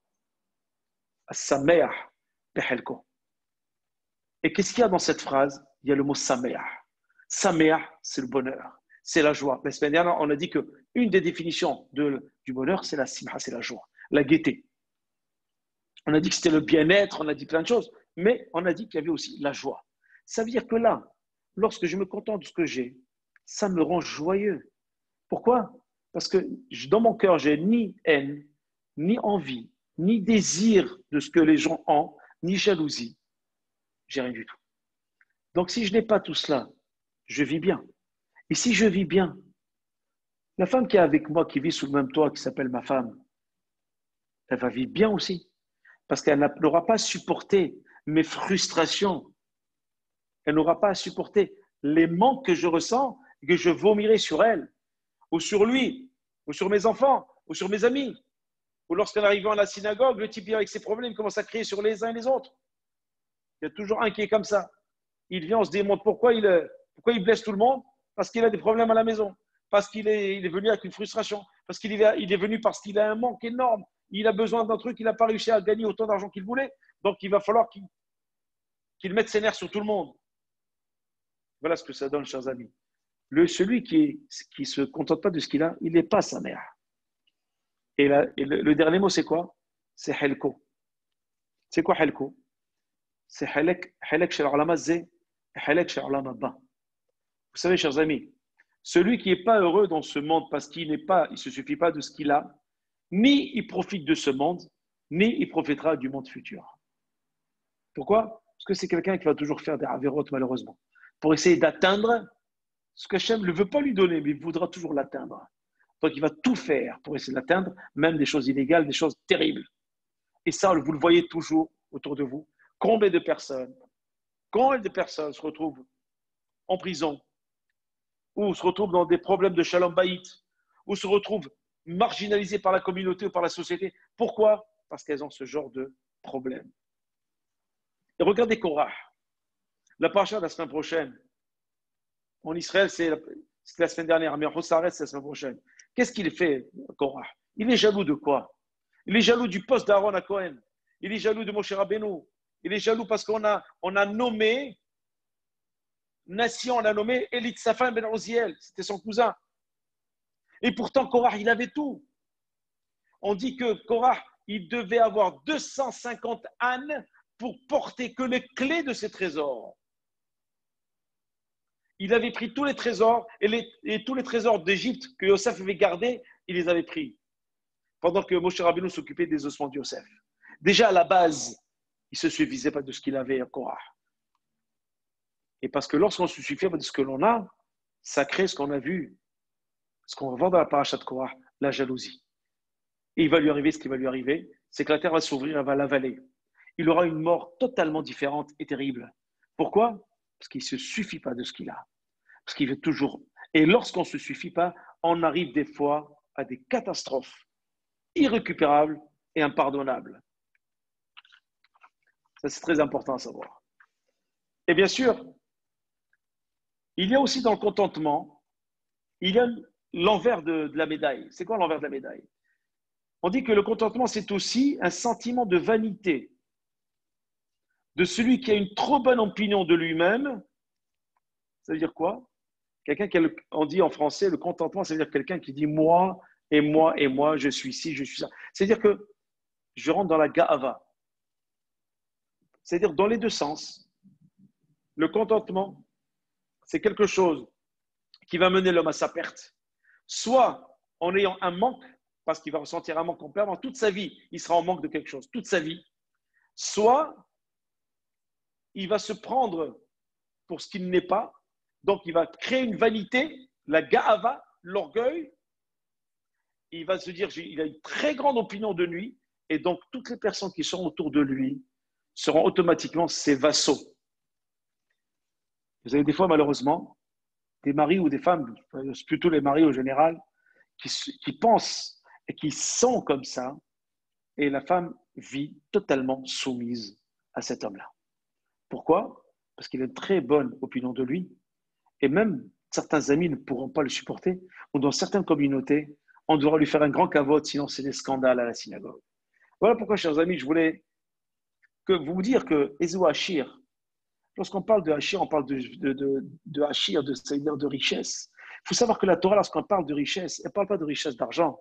Sameach behelko. Et qu'est-ce qu'il y a dans cette phrase? Il y a le mot Sameach. Sameach, c'est le bonheur, c'est la joie. La semaine dernière, on a dit qu'une des définitions de, du bonheur, c'est la simha, c'est la joie, la gaieté. On a dit que c'était le bien-être, on a dit plein de choses, mais on a dit qu'il y avait aussi la joie. Ça veut dire que là, lorsque je me contente de ce que j'ai, ça me rend joyeux. Pourquoi? Parce que dans mon cœur, j'ai ni haine, ni envie, ni désir de ce que les gens ont, ni jalousie. J'ai rien du tout. Donc, si je n'ai pas tout cela, je vis bien. Et si je vis bien, la femme qui est avec moi, qui vit sous le même toit, qui s'appelle ma femme, elle va vivre bien aussi. Parce qu'elle n'aura pas à supporter mes frustrations. Elle n'aura pas à supporter les manques que je ressens et que je vomirai sur elle, ou sur lui, ou sur mes enfants, ou sur mes amis. Ou lorsqu'en arrivant à la synagogue, le type vient avec ses problèmes, il commence à crier sur les uns et les autres. Il y a toujours un qui est comme ça. Il vient, on se demande pourquoi il, pourquoi il blesse tout le monde? Parce qu'il a des problèmes à la maison. Parce qu'il est, il est venu avec une frustration. Parce qu'il est, il est venu parce qu'il a un manque énorme. Il a besoin d'un truc, il n'a pas réussi à gagner autant d'argent qu'il voulait. Donc, il va falloir qu'il, qu'il mette ses nerfs sur tout le monde. Voilà ce que ça donne, chers amis. Le, celui qui ne se contente pas de ce qu'il a, il n'est pas sa mère. Et, la, et le, le dernier mot, c'est quoi? C'est helko. C'est quoi helko? C'est halek, halek shel olam hazeh, halek shel olam haba. Vous savez, chers amis, celui qui n'est pas heureux dans ce monde parce qu'il n'est pas, il ne se suffit pas de ce qu'il a, ni il profite de ce monde, ni il profitera du monde futur. Pourquoi? Parce que c'est quelqu'un qui va toujours faire des avérotes, malheureusement, pour essayer d'atteindre ce que Hachem ne veut pas lui donner, mais il voudra toujours l'atteindre. Donc, il va tout faire pour essayer de l'atteindre, même des choses illégales, des choses terribles. Et ça, vous le voyez toujours autour de vous. Combien de personnes, combien de personnes se retrouvent en prison, ou se retrouvent dans des problèmes de shalom bayit, ou se retrouvent marginalisées par la communauté ou par la société. Pourquoi? Parce qu'elles ont ce genre de problème. Et regardez Korah. La paracha de la semaine prochaine. En Israël, c'est la, la semaine dernière, mais en Hosaret, c'est la semaine prochaine. Qu'est-ce qu'il fait, Korah? Il est jaloux de quoi? Il est jaloux du poste d'Aaron à Cohen. Il est jaloux de Moshe Rabbeinu. Il est jaloux parce qu'on a, on a nommé, nation, on a nommé Elitzaphan ben Oziel. C'était son cousin. Et pourtant, Korah, il avait tout. On dit que Korah, il devait avoir deux cent cinquante ânes pour porter que les clés de ses trésors. Il avait pris tous les trésors et, les, et tous les trésors d'Égypte que Yosef avait gardés, il les avait pris. Pendant que Moshe Rabbeinu s'occupait des ossements de Yosef. Déjà à la base, il ne se suffisait pas de ce qu'il avait à Korah. Et parce que lorsqu'on se suffit de ce que l'on a, ça crée ce qu'on a vu, ce qu'on va voir dans la paracha de Korah, la jalousie. Et il va lui arriver ce qui va lui arriver, c'est que la terre va s'ouvrir, elle va l'avaler. Il aura une mort totalement différente et terrible. Pourquoi? Parce qu'il ne se suffit pas de ce qu'il a. Parce qu'il veut toujours. Et lorsqu'on ne se suffit pas, on arrive des fois à des catastrophes irrécupérables et impardonnables. Ça, c'est très important à savoir. Et bien sûr, il y a aussi dans le contentement, il y a l'envers de, de la médaille. C'est quoi l'envers de la médaille? On dit que le contentement, c'est aussi un sentiment de vanité de celui qui a une trop bonne opinion de lui-même. Ça veut dire quoi? Quelqu'un qui a le, on dit en français, le contentement, ça veut dire quelqu'un qui dit moi et moi et moi, je suis ci, je suis ça. C'est-à-dire que je rentre dans la ga'ava. C'est-à-dire dans les deux sens. Le contentement, c'est quelque chose qui va mener l'homme à sa perte. Soit en ayant un manque, parce qu'il va ressentir un manque complètement toute sa vie, il sera en manque de quelque chose, toute sa vie. Soit il va se prendre pour ce qu'il n'est pas, donc il va créer une vanité, la ga'ava, l'orgueil. Il va se dire, il a une très grande opinion de lui, Et donc, toutes les personnes qui sont autour de lui seront automatiquement ses vassaux. Vous avez des fois, malheureusement, des maris ou des femmes, plutôt les maris au général, qui, qui pensent et qui sont comme ça, et la femme vit totalement soumise à cet homme-là. Pourquoi? Parce qu'il a une très bonne opinion de lui, et même certains amis ne pourront pas le supporter, ou dans certaines communautés, on devra lui faire un grand cavote, sinon c'est des scandales à la synagogue. Voilà pourquoi, chers amis, je voulais que vous dire que Ezou Hachir, lorsqu'on parle de Hachir, on parle de, de, de, de Hachir, de c'est-à-dire de richesse. Il faut savoir que la Torah, lorsqu'on parle de richesse, elle ne parle pas de richesse d'argent.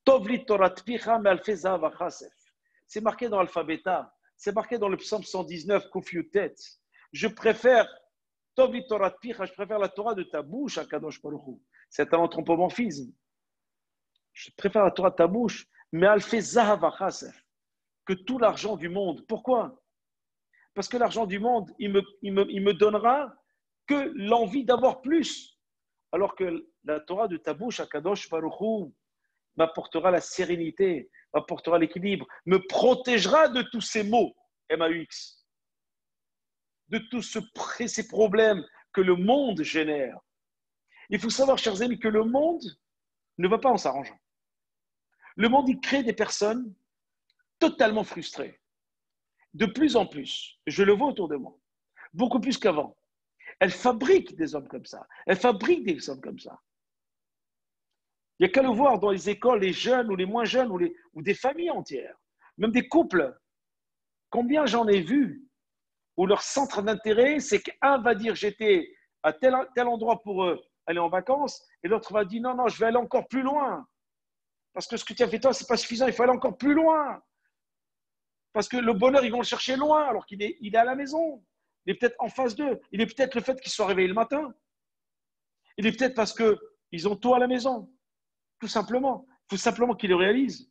C'est marqué dans l'alphabet, c'est marqué dans le psaume cent dix-neuf, Kofiutet. Je préfère je préfère la Torah de ta bouche à Kadosh Baruch Hu. C'est un anthropomorphisme. Je préfère la Torah de ta bouche, mais elle fait que tout l'argent du monde. Pourquoi? Parce que l'argent du monde, il me, il me, il me donnera que l'envie d'avoir plus. Alors que la Torah de ta bouche à Kadosh Baruch Hu m'apportera la sérénité, m'apportera l'équilibre, me protégera de tous ces maux, M A U X, de tous ce, ces problèmes que le monde génère. Il faut savoir, chers amis, que le monde ne va pas en s'arrangeant. Le monde, il crée des personnes totalement frustrées. De plus en plus, je le vois autour de moi, beaucoup plus qu'avant. Elle fabrique des hommes comme ça. Elle fabrique des hommes comme ça. Il n'y a qu'à le voir dans les écoles, les jeunes ou les moins jeunes, ou, les, ou des familles entières, même des couples. Combien j'en ai vu où leur centre d'intérêt, c'est qu'un va dire j'étais à tel, tel endroit pour euh, aller en vacances, et l'autre va dire non, non, je vais aller encore plus loin. Parce que ce que tu as fait toi, ce n'est pas suffisant, il faut aller encore plus loin. Parce que le bonheur, ils vont le chercher loin, alors qu'il est, il est à la maison. Il est peut-être en face d'eux. Il est peut-être le fait qu'ils soient réveillés le matin. Il est peut-être parce qu'ils ont tout à la maison. Tout simplement. Il faut simplement qu'ils le réalisent.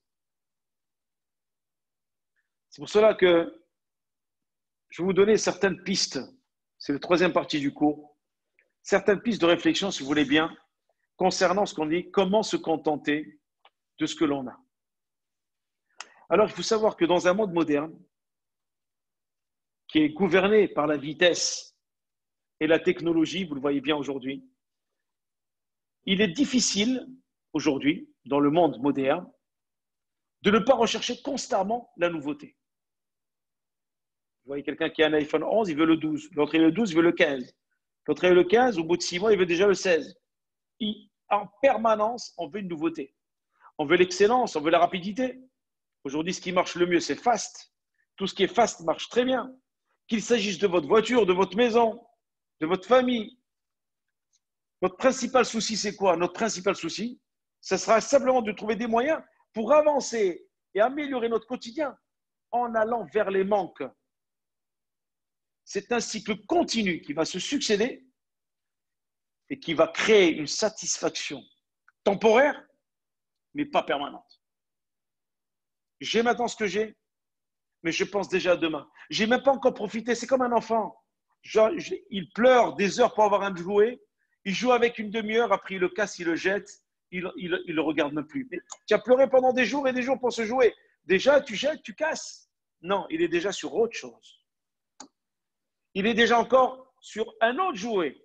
C'est pour cela que je vais vous donner certaines pistes. C'est la troisième partie du cours. Certaines pistes de réflexion, si vous voulez bien, concernant ce qu'on dit, comment se contenter de ce que l'on a. Alors, il faut savoir que dans un monde moderne, qui est gouverné par la vitesse et la technologie, vous le voyez bien aujourd'hui, il est difficile aujourd'hui, dans le monde moderne, de ne pas rechercher constamment la nouveauté. Vous voyez quelqu'un qui a un iPhone onze, il veut le douze. L'autre, il veut le douze, il veut le quinze. L'autre, il veut le quinze, au bout de six mois, il veut déjà le seize. Il, en permanence, on veut une nouveauté. On veut l'excellence, on veut la rapidité. Aujourd'hui, ce qui marche le mieux, c'est fast. Tout ce qui est fast marche très bien. Qu'il s'agisse de votre voiture, de votre maison, de votre famille. Notre principal souci, c'est quoi? Notre principal souci, ce sera simplement de trouver des moyens pour avancer et améliorer notre quotidien en allant vers les manques. C'est un cycle continu qui va se succéder et qui va créer une satisfaction temporaire, mais pas permanente. J'ai maintenant ce que j'ai, mais je pense déjà à demain. Je n'ai même pas encore profité, c'est comme un enfant. Genre, il pleure des heures pour avoir un jouet, il joue avec une demi-heure, après il le casse, il le jette, il ne le regarde même plus. Mais tu as pleuré pendant des jours et des jours pour ce jouet. Déjà, tu jettes, tu casses. Non, il est déjà sur autre chose. Il est déjà encore sur un autre jouet.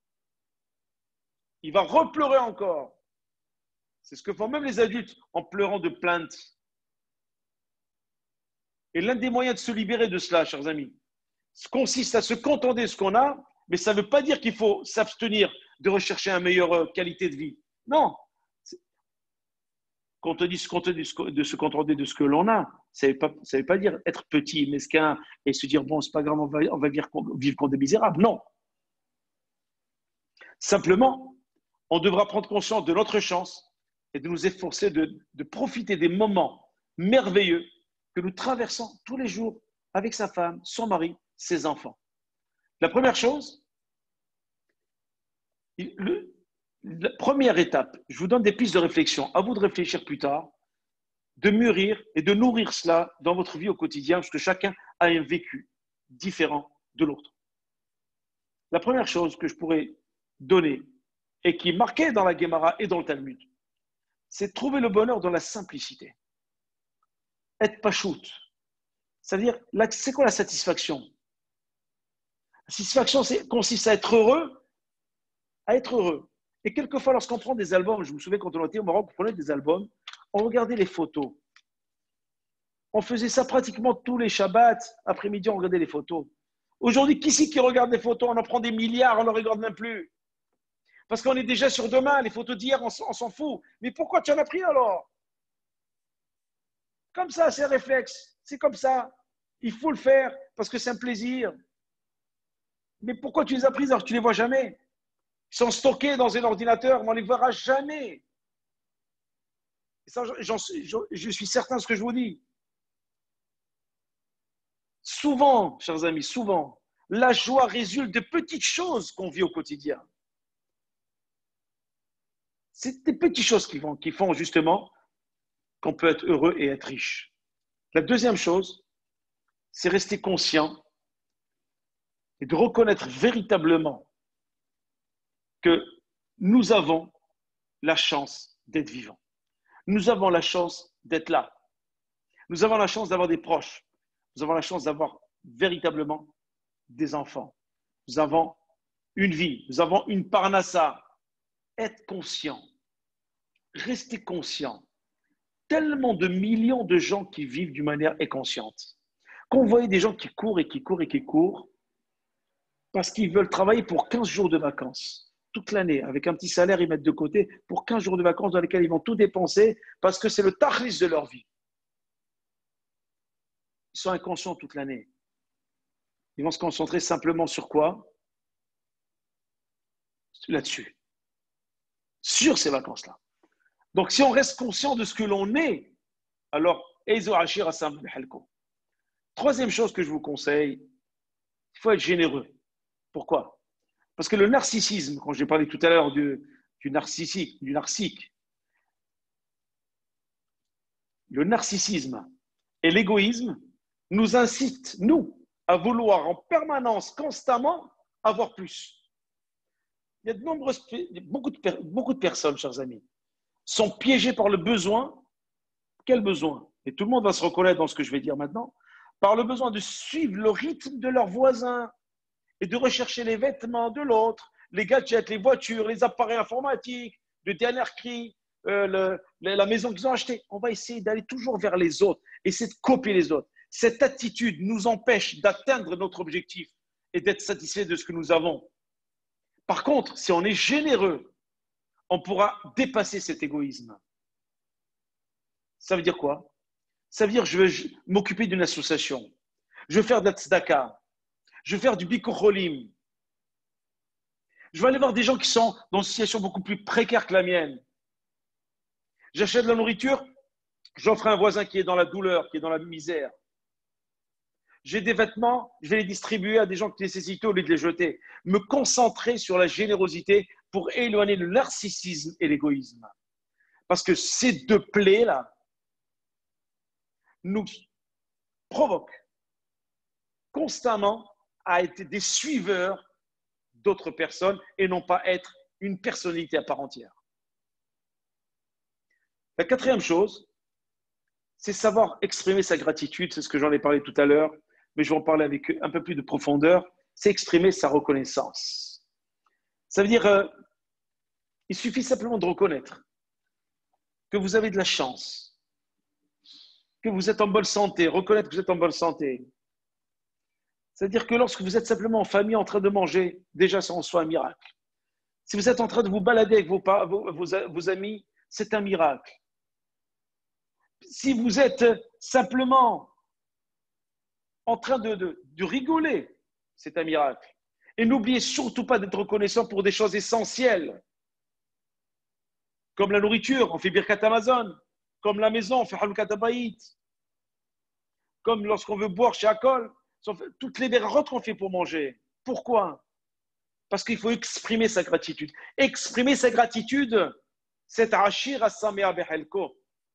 Il va repleurer encore. C'est ce que font même les adultes en pleurant de plainte. Et l'un des moyens de se libérer de cela, chers amis, consiste à se contenter de ce qu'on a, mais ça ne veut pas dire qu'il faut s'abstenir de rechercher une meilleure qualité de vie. Non. Quand on te dit de se contenter de ce que l'on a, ça ne veut, veut pas dire être petit, mesquin et se dire, bon, c'est pas grave, on va, on va vivre, vivre comme des misérables. Non. Simplement, on devra prendre conscience de notre chance et de nous efforcer de, de profiter des moments merveilleux que nous traversons tous les jours avec sa femme, son mari, ses enfants. La première chose, le, la première étape, je vous donne des pistes de réflexion. À vous de réfléchir plus tard, de mûrir et de nourrir cela dans votre vie au quotidien, parce que chacun a un vécu différent de l'autre. La première chose que je pourrais donner et qui est marquée dans la Guémara et dans le Talmud, c'est trouver le bonheur dans la simplicité. être pachout. C'est-à-dire, c'est quoi la satisfaction? La satisfaction c'est, consiste à être heureux, à être heureux. Et quelquefois, lorsqu'on prend des albums, je me souviens quand on était au Maroc, on prenait des albums, on regardait les photos. On faisait ça pratiquement tous les Shabbats, après-midi, on regardait les photos. Aujourd'hui, qui c'est qui regarde les photos? On en prend des milliards, on ne les regarde même plus. Parce qu'on est déjà sur demain, les photos d'hier, on, on s'en fout. Mais pourquoi tu en as pris alors? Comme ça, c'est un réflexe. C'est comme ça. Il faut le faire parce que c'est un plaisir. Mais pourquoi tu les as prises alors que tu ne les vois jamais? Ils sont stockés dans un ordinateur, on ne les verra jamais. Et ça, j'en, j'en, je suis certain de ce que je vous dis. Souvent, chers amis, souvent, la joie résulte de petites choses qu'on vit au quotidien. C'est des petites choses qui font, qui font justement qu'on peut être heureux et être riche. La deuxième chose, c'est rester conscient et de reconnaître véritablement que nous avons la chance d'être vivants. Nous avons la chance d'être là. Nous avons la chance d'avoir des proches. Nous avons la chance d'avoir véritablement des enfants. Nous avons une vie. Nous avons une parnassa. Être conscient. Rester conscient. Tellement de millions de gens qui vivent d'une manière inconsciente. Qu'on voyait des gens qui courent et qui courent et qui courent parce qu'ils veulent travailler pour quinze jours de vacances. Toute l'année, avec un petit salaire, ils mettent de côté pour quinze jours de vacances dans lesquels ils vont tout dépenser parce que c'est le tachlis de leur vie. Ils sont inconscients toute l'année. Ils vont se concentrer simplement sur quoi? Là-dessus. Sur ces vacances-là. Donc, si on reste conscient de ce que l'on est, alors, Eizo Ashir Assam Halko. Troisième chose que je vous conseille, il faut être généreux. Pourquoi? Parce que le narcissisme, quand j'ai parlé tout à l'heure du, du narcissique, du narcissique, le narcissisme et l'égoïsme nous incitent, nous, à vouloir en permanence, constamment, avoir plus. Il y a de nombreuses, beaucoup de, beaucoup de personnes, chers amis, sont piégées par le besoin. Quel besoin? Et tout le monde va se reconnaître dans ce que je vais dire maintenant. Par le besoin de suivre le rythme de leurs voisins et de rechercher les vêtements de l'autre, les gadgets, les voitures, les appareils informatiques, le dernier cri, euh, le, la maison qu'ils ont achetée. On va essayer d'aller toujours vers les autres, essayer de copier les autres. Cette attitude nous empêche d'atteindre notre objectif et d'être satisfait de ce que nous avons. Par contre, si on est généreux, on pourra dépasser cet égoïsme. Ça veut dire quoi? Ça veut dire que je vais m'occuper d'une association. Je vais faire de la tzedaka. Je vais faire du bikucholim. Je vais aller voir des gens qui sont dans une situation beaucoup plus précaire que la mienne. J'achète de la nourriture, j'offre à un voisin qui est dans la douleur, qui est dans la misère. J'ai des vêtements, je vais les distribuer à des gens qui nécessitent au lieu de les jeter. Me concentrer sur la générosité pour éloigner le narcissisme et l'égoïsme. Parce que ces deux plaies-là nous provoquent constamment à être des suiveurs d'autres personnes et non pas être une personnalité à part entière. La quatrième chose, c'est savoir exprimer sa gratitude. C'est ce que j'en ai parlé tout à l'heure, mais je vais en parler avec un peu plus de profondeur. C'est exprimer sa reconnaissance. Ça veut dire, euh, il suffit simplement de reconnaître que vous avez de la chance, que vous êtes en bonne santé, reconnaître que vous êtes en bonne santé. C'est-à-dire que lorsque vous êtes simplement en famille en train de manger, déjà ça en soit un miracle. Si vous êtes en train de vous balader avec vos, vos, vos, vos amis, c'est un miracle. Si vous êtes simplement en train de, de, de rigoler, c'est un miracle. Et n'oubliez surtout pas d'être reconnaissant pour des choses essentielles, comme la nourriture, on fait Birkat Amazon, comme la maison, on fait Halukat Abayit, comme lorsqu'on veut boire chez Akol, toutes les berachot qu'on fait pour manger. Pourquoi? Parce qu'il faut exprimer sa gratitude. Exprimer sa gratitude, c'est Ashir As-Samea Behelko.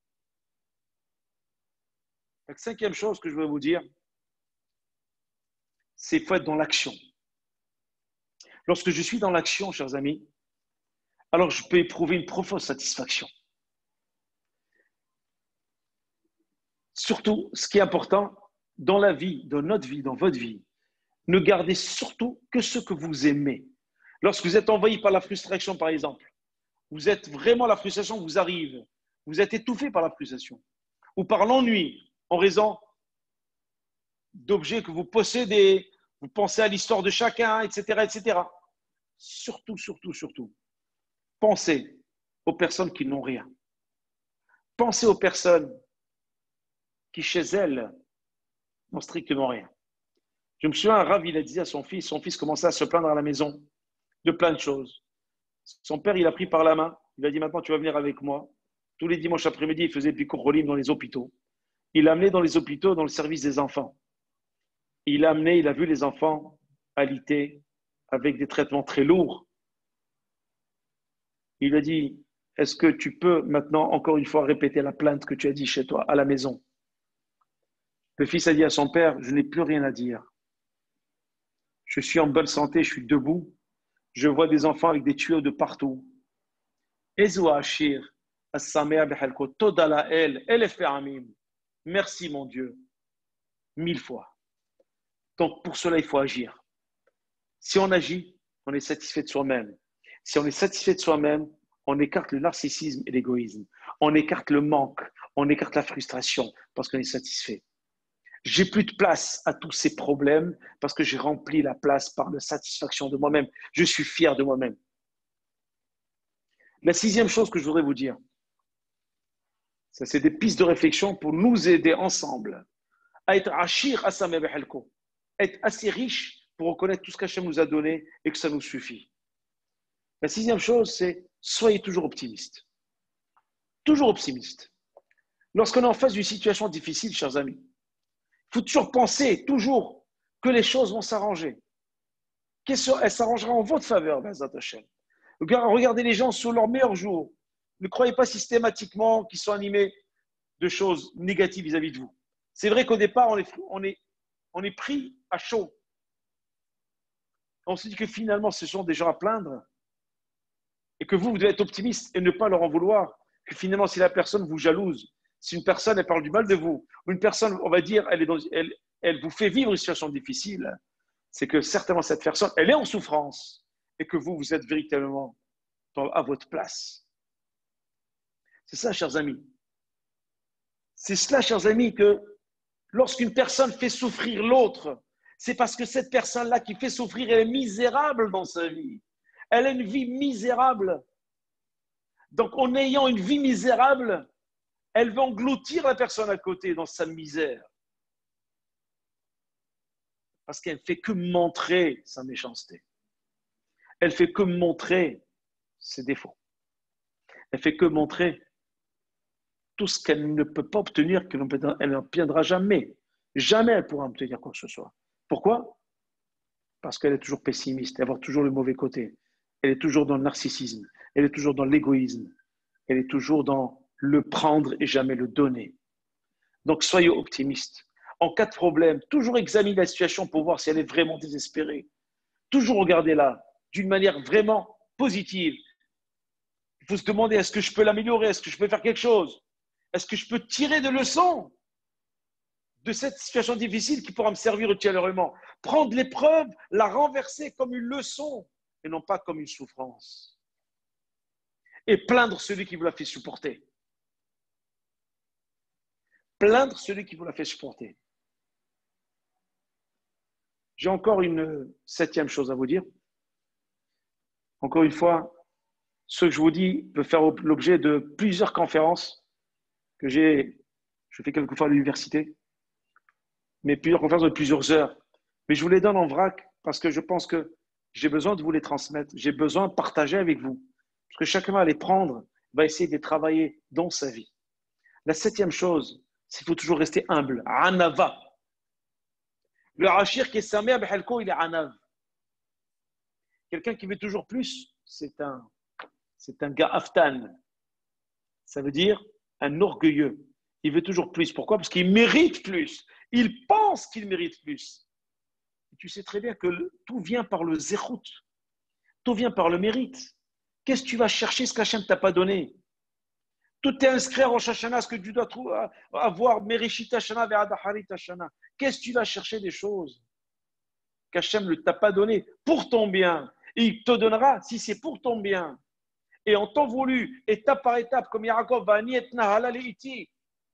La cinquième chose que je veux vous dire, c'est qu'il faut être dans l'action. Lorsque je suis dans l'action, chers amis, alors je peux éprouver une profonde satisfaction. Surtout, ce qui est important dans la vie, dans notre vie, dans votre vie, ne gardez surtout que ce que vous aimez. Lorsque vous êtes envahi par la frustration, par exemple, vous êtes vraiment, la frustration vous arrive, vous êtes étouffé par la frustration ou par l'ennui en raison d'objets que vous possédez, vous pensez à l'histoire de chacun, et cetera, et cetera. Surtout, surtout, surtout, pensez aux personnes qui n'ont rien. Pensez aux personnes qui, chez elles, n'ont strictement rien. Je me souviens, un Rav, il a dit à son fils, son fils commençait à se plaindre à la maison de plein de choses. Son père, il a pris par la main, il a dit, maintenant tu vas venir avec moi. Tous les dimanches après-midi, il faisait Bikur Cholim dans les hôpitaux. Il l'a amené dans les hôpitaux, dans le service des enfants. Il a amené, il a vu les enfants alités avec des traitements très lourds. Il a dit, est-ce que tu peux maintenant, encore une fois, répéter la plainte que tu as dit chez toi, à la maison? Le fils a dit à son père, je n'ai plus rien à dire. Je suis en bonne santé, je suis debout. Je vois des enfants avec des tuyaux de partout. Merci mon Dieu, mille fois. Donc pour cela, il faut agir. Si on agit, on est satisfait de soi-même. Si on est satisfait de soi-même, on écarte le narcissisme et l'égoïsme. On écarte le manque, on écarte la frustration parce qu'on est satisfait. J'ai plus de place à tous ces problèmes parce que j'ai rempli la place par la satisfaction de moi-même. Je suis fier de moi-même. La sixième chose que je voudrais vous dire, ça c'est des pistes de réflexion pour nous aider ensemble à être ashir asame behelko, être assez riche pour reconnaître tout ce qu'Hachem nous a donné et que ça nous suffit. La sixième chose, c'est soyez toujours optimiste. Toujours optimiste. Lorsqu'on est en face d'une situation difficile, chers amis, il faut toujours penser, toujours, que les choses vont s'arranger. Elles s'arrangeront en votre faveur, Bezat Hashem. Regardez les gens sur leur meilleur jour. Ne croyez pas systématiquement qu'ils sont animés de choses négatives vis-à-vis de vous. C'est vrai qu'au départ, on est, on est, on est pris à chaud. On se dit que finalement, ce sont des gens à plaindre et que vous, vous devez être optimiste et ne pas leur en vouloir. Que finalement, si la personne vous jalouse, si une personne, elle parle du mal de vous, ou une personne, on va dire, elle, est dans, elle, elle vous fait vivre une situation difficile, c'est que certainement cette personne, elle est en souffrance et que vous, vous êtes véritablement à votre place. C'est ça, chers amis. C'est cela, chers amis, que lorsqu'une personne fait souffrir l'autre, c'est parce que cette personne-là qui fait souffrir, elle est misérable dans sa vie. Elle a une vie misérable. Donc, en ayant une vie misérable, elle va engloutir la personne à côté dans sa misère. Parce qu'elle ne fait que montrer sa méchanceté. Elle ne fait que montrer ses défauts. Elle ne fait que montrer tout ce qu'elle ne peut pas obtenir, qu'elle n'obtiendra jamais. Jamais elle pourra obtenir quoi que ce soit. Pourquoi? Parce qu'elle est toujours pessimiste, elle voit toujours le mauvais côté. Elle est toujours dans le narcissisme, elle est toujours dans l'égoïsme, elle est toujours dans le prendre et jamais le donner. Donc soyez optimistes. En cas de problème, toujours examinez la situation pour voir si elle est vraiment désespérée. Toujours regardez-la d'une manière vraiment positive. Il faut se demander, est-ce que je peux l'améliorer? Est-ce que je peux faire quelque chose? Est-ce que je peux tirer des leçons de cette situation difficile qui pourra me servir ultérieurement? Prendre l'épreuve, la renverser comme une leçon et non pas comme une souffrance. Et plaindre celui qui vous l'a fait supporter. Plaindre celui qui vous l'a fait supporter. J'ai encore une septième chose à vous dire. Encore une fois, ce que je vous dis peut faire l'objet de plusieurs conférences que j'ai, je fais quelquefois à l'université, mais plusieurs conférences de plusieurs heures. Mais je vous les donne en vrac parce que je pense que j'ai besoin de vous les transmettre. J'ai besoin de partager avec vous. Parce que chacun va les prendre, va essayer de les travailler dans sa vie. La septième chose, c'est qu'il faut toujours rester humble. Anava. Le Hachir qui est sa mère, il est anav. Quelqu'un qui veut toujours plus, c'est un, c'est un gars aftan. Ça veut dire un orgueilleux. Il veut toujours plus. Pourquoi? Parce qu'il mérite plus. Il pense qu'il mérite plus. Et tu sais très bien que tout vient par le zérout. Tout vient par le mérite. Qu'est-ce que tu vas chercher ce qu'Hachem ne t'a pas donné? Tout est inscrit à Rosh Hashanah, ce que tu dois trouver, avoir Merishit Hashanah vers Adaharit Hashanah. Qu'est-ce que tu vas chercher des choses qu'Hachem ne t'a pas donné pour ton bien? Et il te donnera si c'est pour ton bien. Et en temps voulu, étape par étape, comme Yaakov va nietna halal iti.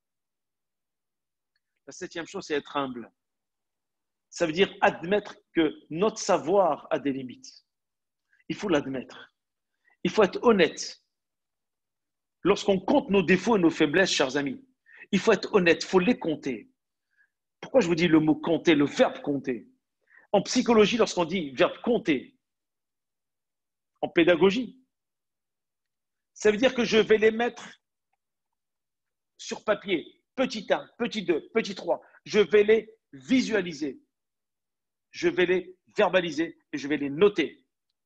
La septième chose, c'est être humble. Ça veut dire admettre que notre savoir a des limites. Il faut l'admettre. Il faut être honnête. Lorsqu'on compte nos défauts et nos faiblesses, chers amis, il faut être honnête, il faut les compter. Pourquoi je vous dis le mot compter, le verbe compter? En psychologie, lorsqu'on dit verbe compter, en pédagogie, ça veut dire que je vais les mettre sur papier, petit un, petit deux, petit trois. Je vais les visualiser, je vais les verbaliser et je vais les noter.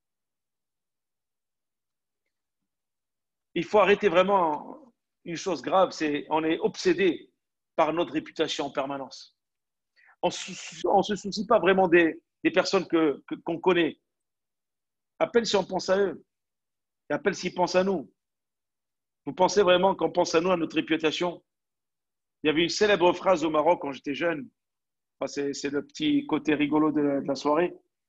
Il faut arrêter vraiment une chose grave, c'est on est obsédé par notre réputation en permanence. On ne se soucie pas vraiment des, des personnes que, que, qu'on connaît. À peine si on pense à eux, et à peine s'ils pensent à nous. Vous pensez vraiment qu'on pense à nous, à notre réputation? Il y avait une célèbre phrase au Maroc quand j'étais jeune. Enfin, c'est, c'est le petit côté rigolo de la, de la soirée.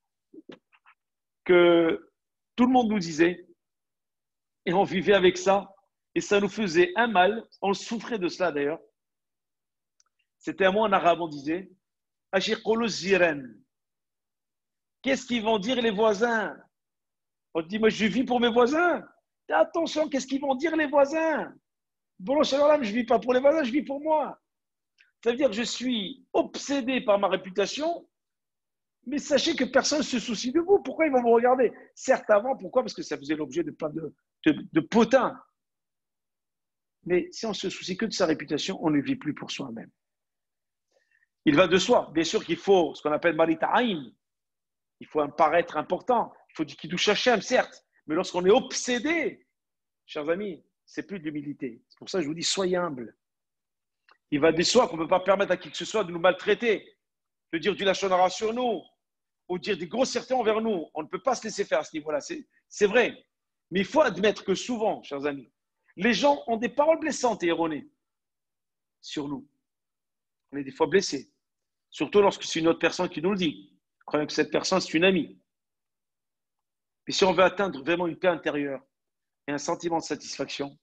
Que tout le monde nous disait, et on vivait avec ça, et ça nous faisait un mal, on souffrait de cela d'ailleurs. C'était un mot en arabe, on disait, Ashikolo Ziren. Qu'est-ce qu'ils vont dire les voisins? On dit, moi je vis pour mes voisins. Attention, qu'est-ce qu'ils vont dire les voisins? Bon, je ne vis pas pour les voisins, je vis pour moi. Ça veut dire que je suis obsédé par ma réputation, mais sachez que personne ne se soucie de vous. Pourquoi ils vont vous regarder? Certes, avant, pourquoi? Parce que ça faisait l'objet de plein de, de, de potins. Mais si on se soucie que de sa réputation, on ne vit plus pour soi-même. Il va de soi. Bien sûr qu'il faut ce qu'on appelle Marita'aim. Il faut un paraître important. Il faut du Kiddush Hashem, certes. Mais lorsqu'on est obsédé, chers amis, c'est plus de l'humilité. C'est pour ça que je vous dis, soyez humble. Il va de soi qu'on ne peut pas permettre à qui que ce soit de nous maltraiter, de dire du lachonara sur nous, ou de dire des grossièretés envers nous. On ne peut pas se laisser faire à ce niveau-là. C'est, c'est vrai. Mais il faut admettre que souvent, chers amis, les gens ont des paroles blessantes et erronées sur nous. On est des fois blessés. Surtout lorsque c'est une autre personne qui nous le dit. Croyons que cette personne, c'est une amie. Mais si on veut atteindre vraiment une paix intérieure et un sentiment de satisfaction,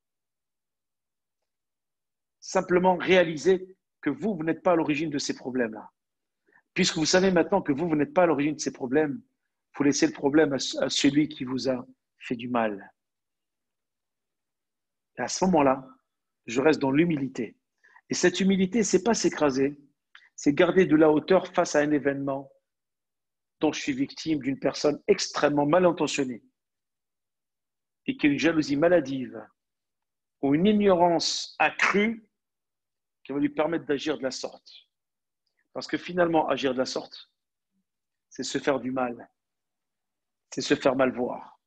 simplement réaliser que vous, vous n'êtes pas à l'origine de ces problèmes-là. Puisque vous savez maintenant que vous, vous n'êtes pas à l'origine de ces problèmes, il faut laisser le problème à celui qui vous a fait du mal. Et à ce moment-là, je reste dans l'humilité. Et cette humilité, ce n'est pas s'écraser, c'est garder de la hauteur face à un événement dont je suis victime d'une personne extrêmement mal intentionnée et qui a une jalousie maladive ou une ignorance accrue qui va lui permettre d'agir de la sorte. Parce que finalement, agir de la sorte, c'est se faire du mal, c'est se faire mal voir.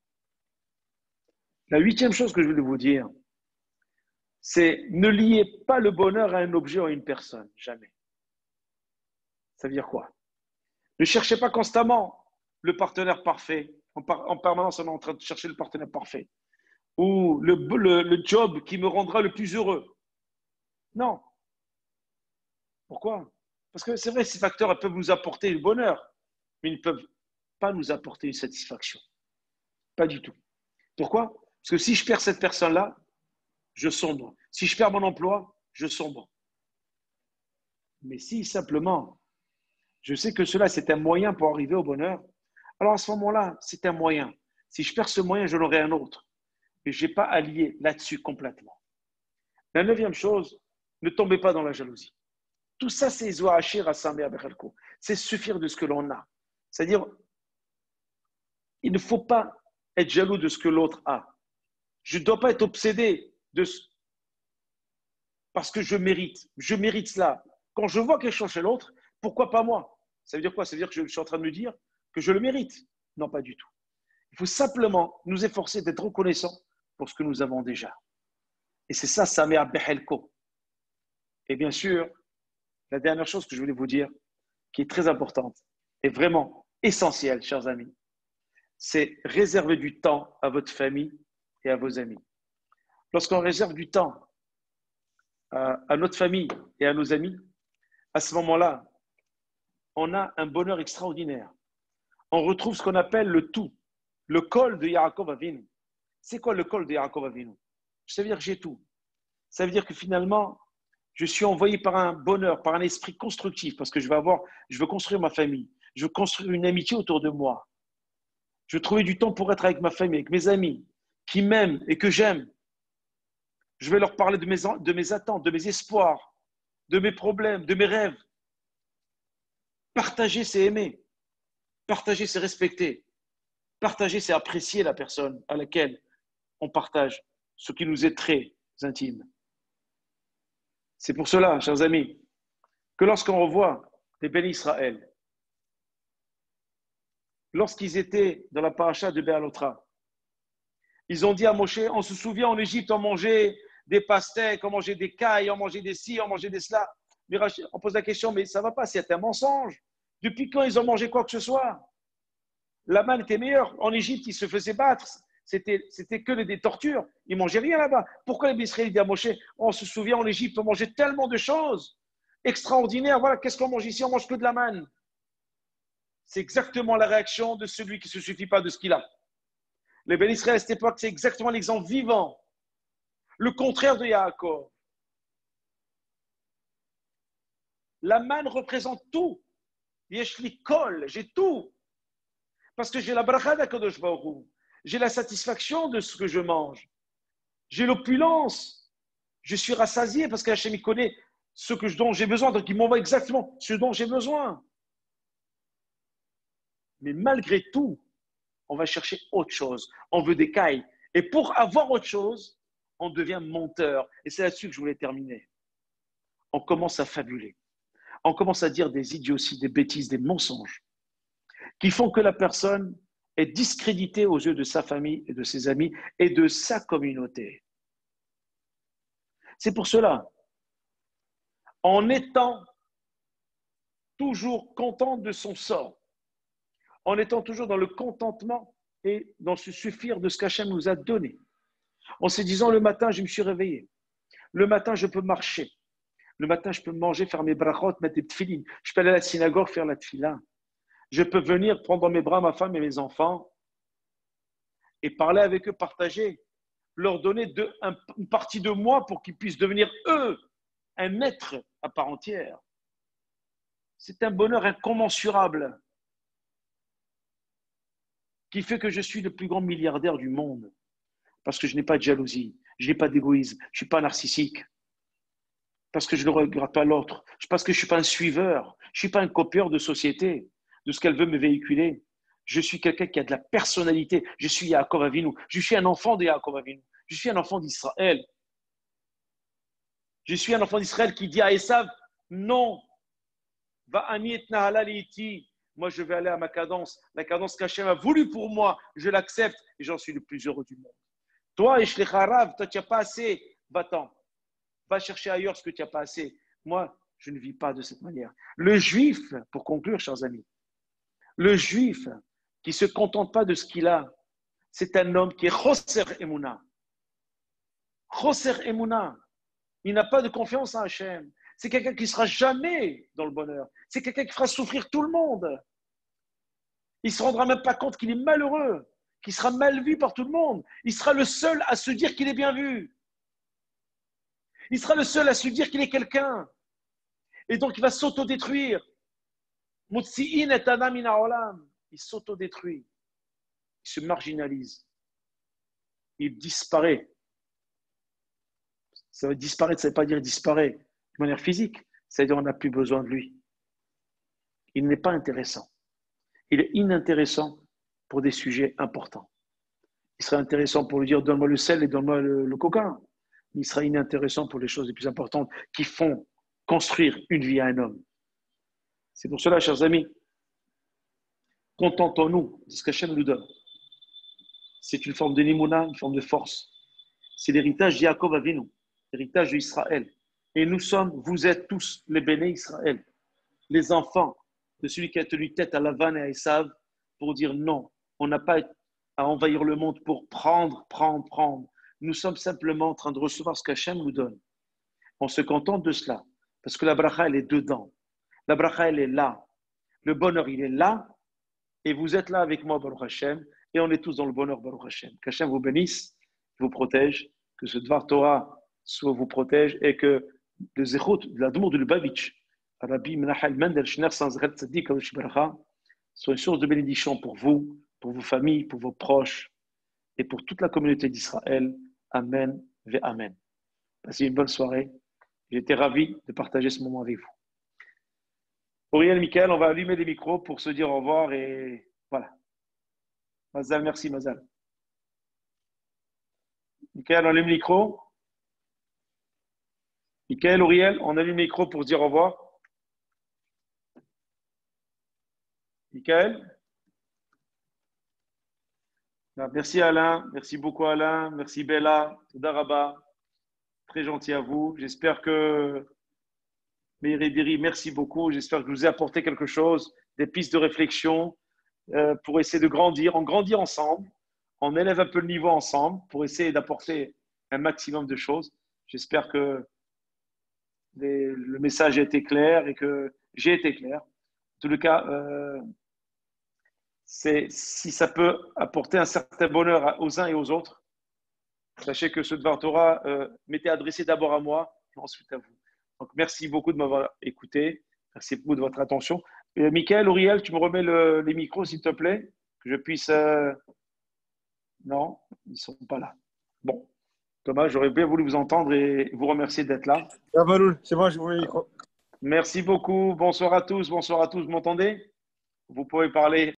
La huitième chose que je voulais vous dire, c'est ne liez pas le bonheur à un objet ou à une personne, jamais. Ça veut dire quoi? Ne cherchez pas constamment le partenaire parfait. En, par, en permanence, on est en train de chercher le partenaire parfait. Ou le, le, le job qui me rendra le plus heureux. Non. Pourquoi? Parce que c'est vrai, ces facteurs peuvent nous apporter le bonheur, mais ils ne peuvent pas nous apporter une satisfaction. Pas du tout. Pourquoi? Parce que si je perds cette personne-là, je sombre. Si je perds mon emploi, je sombre. Mais si simplement, je sais que cela, c'est un moyen pour arriver au bonheur, alors à ce moment-là, c'est un moyen. Si je perds ce moyen, je n'aurai un autre. Et je n'ai pas à lier là-dessus complètement. La neuvième chose, ne tombez pas dans la jalousie. Tout ça, c'est Zoachir à Samé Abechalko. C'est suffire de ce que l'on a. C'est-à-dire, il ne faut pas être jaloux de ce que l'autre a. Je ne dois pas être obsédé de ce... parce que je mérite. Je mérite cela. Quand je vois quelque chose chez l'autre, pourquoi pas moi? Ça veut dire quoi? Ça veut dire que je suis en train de me dire que je le mérite? Non, pas du tout. Il faut simplement nous efforcer d'être reconnaissants pour ce que nous avons déjà. Et c'est ça, Samé Abechalko. Et bien sûr, la dernière chose que je voulais vous dire, qui est très importante et vraiment essentielle, chers amis, c'est réserver du temps à votre famille et à vos amis. lorsqu'on réserve du temps à, à notre famille et à nos amis, à ce moment-là, on a un bonheur extraordinaire. On retrouve ce qu'on appelle le tout, le col de Yaakov Avinu. C'est quoi le col de Yaakov Avinu? Ça veut dire que j'ai tout. Ça veut dire que finalement, je suis envoyé par un bonheur, par un esprit constructif, parce que je veux avoir, je veux construire ma famille, je veux construire une amitié autour de moi. Je veux trouver du temps pour être avec ma famille, avec mes amis, qui m'aiment et que j'aime. Je vais leur parler de mes, de mes attentes, de mes espoirs, de mes problèmes, de mes rêves. Partager, c'est aimer. Partager, c'est respecter. Partager, c'est apprécier la personne à laquelle on partage ce qui nous est très intime. C'est pour cela, chers amis, que lorsqu'on revoit les bénis Israël, lorsqu'ils étaient dans la paracha de Béalotra, ils ont dit à Moshe, on se souvient en Égypte, on mangeait des pastèques, on mangeait des cailles, on mangeait des ci, on mangeait des cela. Mais on pose la question, mais ça ne va pas, c'est un mensonge. Depuis quand ils ont mangé quoi que ce soit? La manne était meilleure. En Égypte, ils se faisaient battre. C'était, c'était que des tortures. Ils ne mangeaient rien là-bas. Pourquoi les Israéliens disent à Moshe, on se souvient en Égypte, on mangeait tellement de choses extraordinaires. Voilà, qu'est-ce qu'on mange ici? On mange que de la manne. C'est exactement la réaction de celui qui ne se suffit pas de ce qu'il a. Les bénis Israël à cette époque, c'est exactement l'exemple vivant. Le contraire de Yaakov. La manne représente tout. Yeshli kol, j'ai tout. Parce que j'ai la bracha d'Akadosh Baruch Hu. J'ai la satisfaction de ce que je mange. J'ai l'opulence. Je suis rassasié parce qu'Hachem connaît ce que, dont j'ai besoin. Donc il m'envoie exactement ce dont j'ai besoin. Mais malgré tout, on va chercher autre chose. On veut des cailles. Et pour avoir autre chose, on devient menteur. Et c'est là-dessus que je voulais terminer. On commence à fabuler. On commence à dire des idioties, des bêtises, des mensonges qui font que la personne est discréditée aux yeux de sa famille et de ses amis et de sa communauté. C'est pour cela, en étant toujours content de son sort, en étant toujours dans le contentement et dans ce suffire de ce qu'Hachem nous a donné, en se disant le matin, je me suis réveillé, le matin, je peux marcher, le matin, je peux manger, faire mes brachot, mettre des tefilines, je peux aller à la synagogue, faire la tefila. Je peux venir prendre dans mes bras ma femme et mes enfants et parler avec eux, partager, leur donner de, un, une partie de moi pour qu'ils puissent devenir, eux, un être à part entière. C'est un bonheur incommensurable qui fait que je suis le plus grand milliardaire du monde parce que je n'ai pas de jalousie, je n'ai pas d'égoïsme, je ne suis pas narcissique, parce que je ne regarde pas l'autre, parce que je ne suis pas un suiveur, je ne suis pas un copieur de société, de ce qu'elle veut me véhiculer. Je suis quelqu'un qui a de la personnalité. Je suis Yaakov Avinu. Je suis un enfant de Yaakov Avinu. Je suis un enfant d'Israël. Je suis un enfant d'Israël qui dit à Esav, non, va aniet nahala liiti. Moi, je vais aller à ma cadence. La cadence qu'Hachem a voulu pour moi, je l'accepte et j'en suis le plus heureux du monde. Toi, Eshlecharav, toi, tu n'as pas assez. Va-t'en. Va chercher ailleurs ce que tu n'as pas assez. Moi, je ne vis pas de cette manière. Le juif, pour conclure, chers amis, le juif qui ne se contente pas de ce qu'il a, c'est un homme qui est Choser Emouna. Choser Emouna. Il n'a pas de confiance en Hachem. C'est quelqu'un qui ne sera jamais dans le bonheur. C'est quelqu'un qui fera souffrir tout le monde. Il ne se rendra même pas compte qu'il est malheureux, qu'il sera mal vu par tout le monde. Il sera le seul à se dire qu'il est bien vu. Il sera le seul à se dire qu'il est quelqu'un. Et donc, il va s'autodétruire. Mutzi'in et adam min ha'olam. Il s'autodétruit. Il se marginalise. Il disparaît. Ça veut disparaître, ça ne veut pas dire disparaît de manière physique. C'est-à-dire qu'on n'a plus besoin de lui. Il n'est pas intéressant. Il est inintéressant pour des sujets importants. Il serait intéressant pour lui dire donne-moi le sel et donne-moi le, le coca. Il sera inintéressant pour les choses les plus importantes qui font construire une vie à un homme. C'est pour cela, chers amis, contentons-nous de ce qu'Hachem nous donne. C'est une forme de nimouna, une forme de force. C'est l'héritage de Yaakov Avinu, l'héritage d'Israël. Et nous sommes, vous êtes tous les béné Israël, les enfants de celui qui a tenu tête à Lavan et à Esav pour dire non, on n'a pas à envahir le monde pour prendre, prendre, prendre. nous sommes simplement en train de recevoir ce qu'Hachem nous donne. On se contente de cela, parce que la bracha, elle est dedans. La bracha, elle est là. Le bonheur, il est là, et vous êtes là avec moi, Baruch Hashem, et on est tous dans le bonheur, Baruch Hashem. Qu'Hachem vous bénisse, vous protège, que ce Dvar Torah soit vous protège, et que le Zechut, de l'Admour de Lubavitch, Rabbi Menachem Mendel Shner Sanzret Tzadik Kadosh Baruch soit une source de bénédiction pour vous, pour vos familles, pour vos proches, et pour toute la communauté d'Israël. Amen, ve Amen. Passez une bonne soirée. J'ai été ravi de partager ce moment avec vous. Auriel, Michael, on va allumer les micros pour se dire au revoir et voilà. Mazal, merci Mazal. Michael, on allume le micro. Michael, Auriel, on allume le micro pour se dire au revoir. Michael. Merci Alain, merci beaucoup Alain, merci Bella, Toda Rabba, très gentil à vous. J'espère que Meir Ederi, merci beaucoup. J'espère que je vous ai apporté quelque chose, des pistes de réflexion euh, pour essayer de grandir. On grandit ensemble, on élève un peu le niveau ensemble pour essayer d'apporter un maximum de choses. J'espère que les, le message a été clair et que j'ai été clair. En tout cas, euh, c'est, si ça peut apporter un certain bonheur aux uns et aux autres, sachez que ce Dvar Torah euh, m'était adressé d'abord à moi et ensuite à vous. Donc, merci beaucoup de m'avoir écouté. Merci beaucoup de votre attention. Euh, Michael, Auriel, tu me remets le, les micros, s'il te plaît, que je puisse… Euh... Non, ils ne sont pas là. Bon, Thomas, j'aurais bien voulu vous entendre et vous remercier d'être là. Ah, Valoul, c'est bon, je vous mets le micro. Merci beaucoup. Bonsoir à tous. Bonsoir à tous. Vous m'entendez? Vous pouvez parler.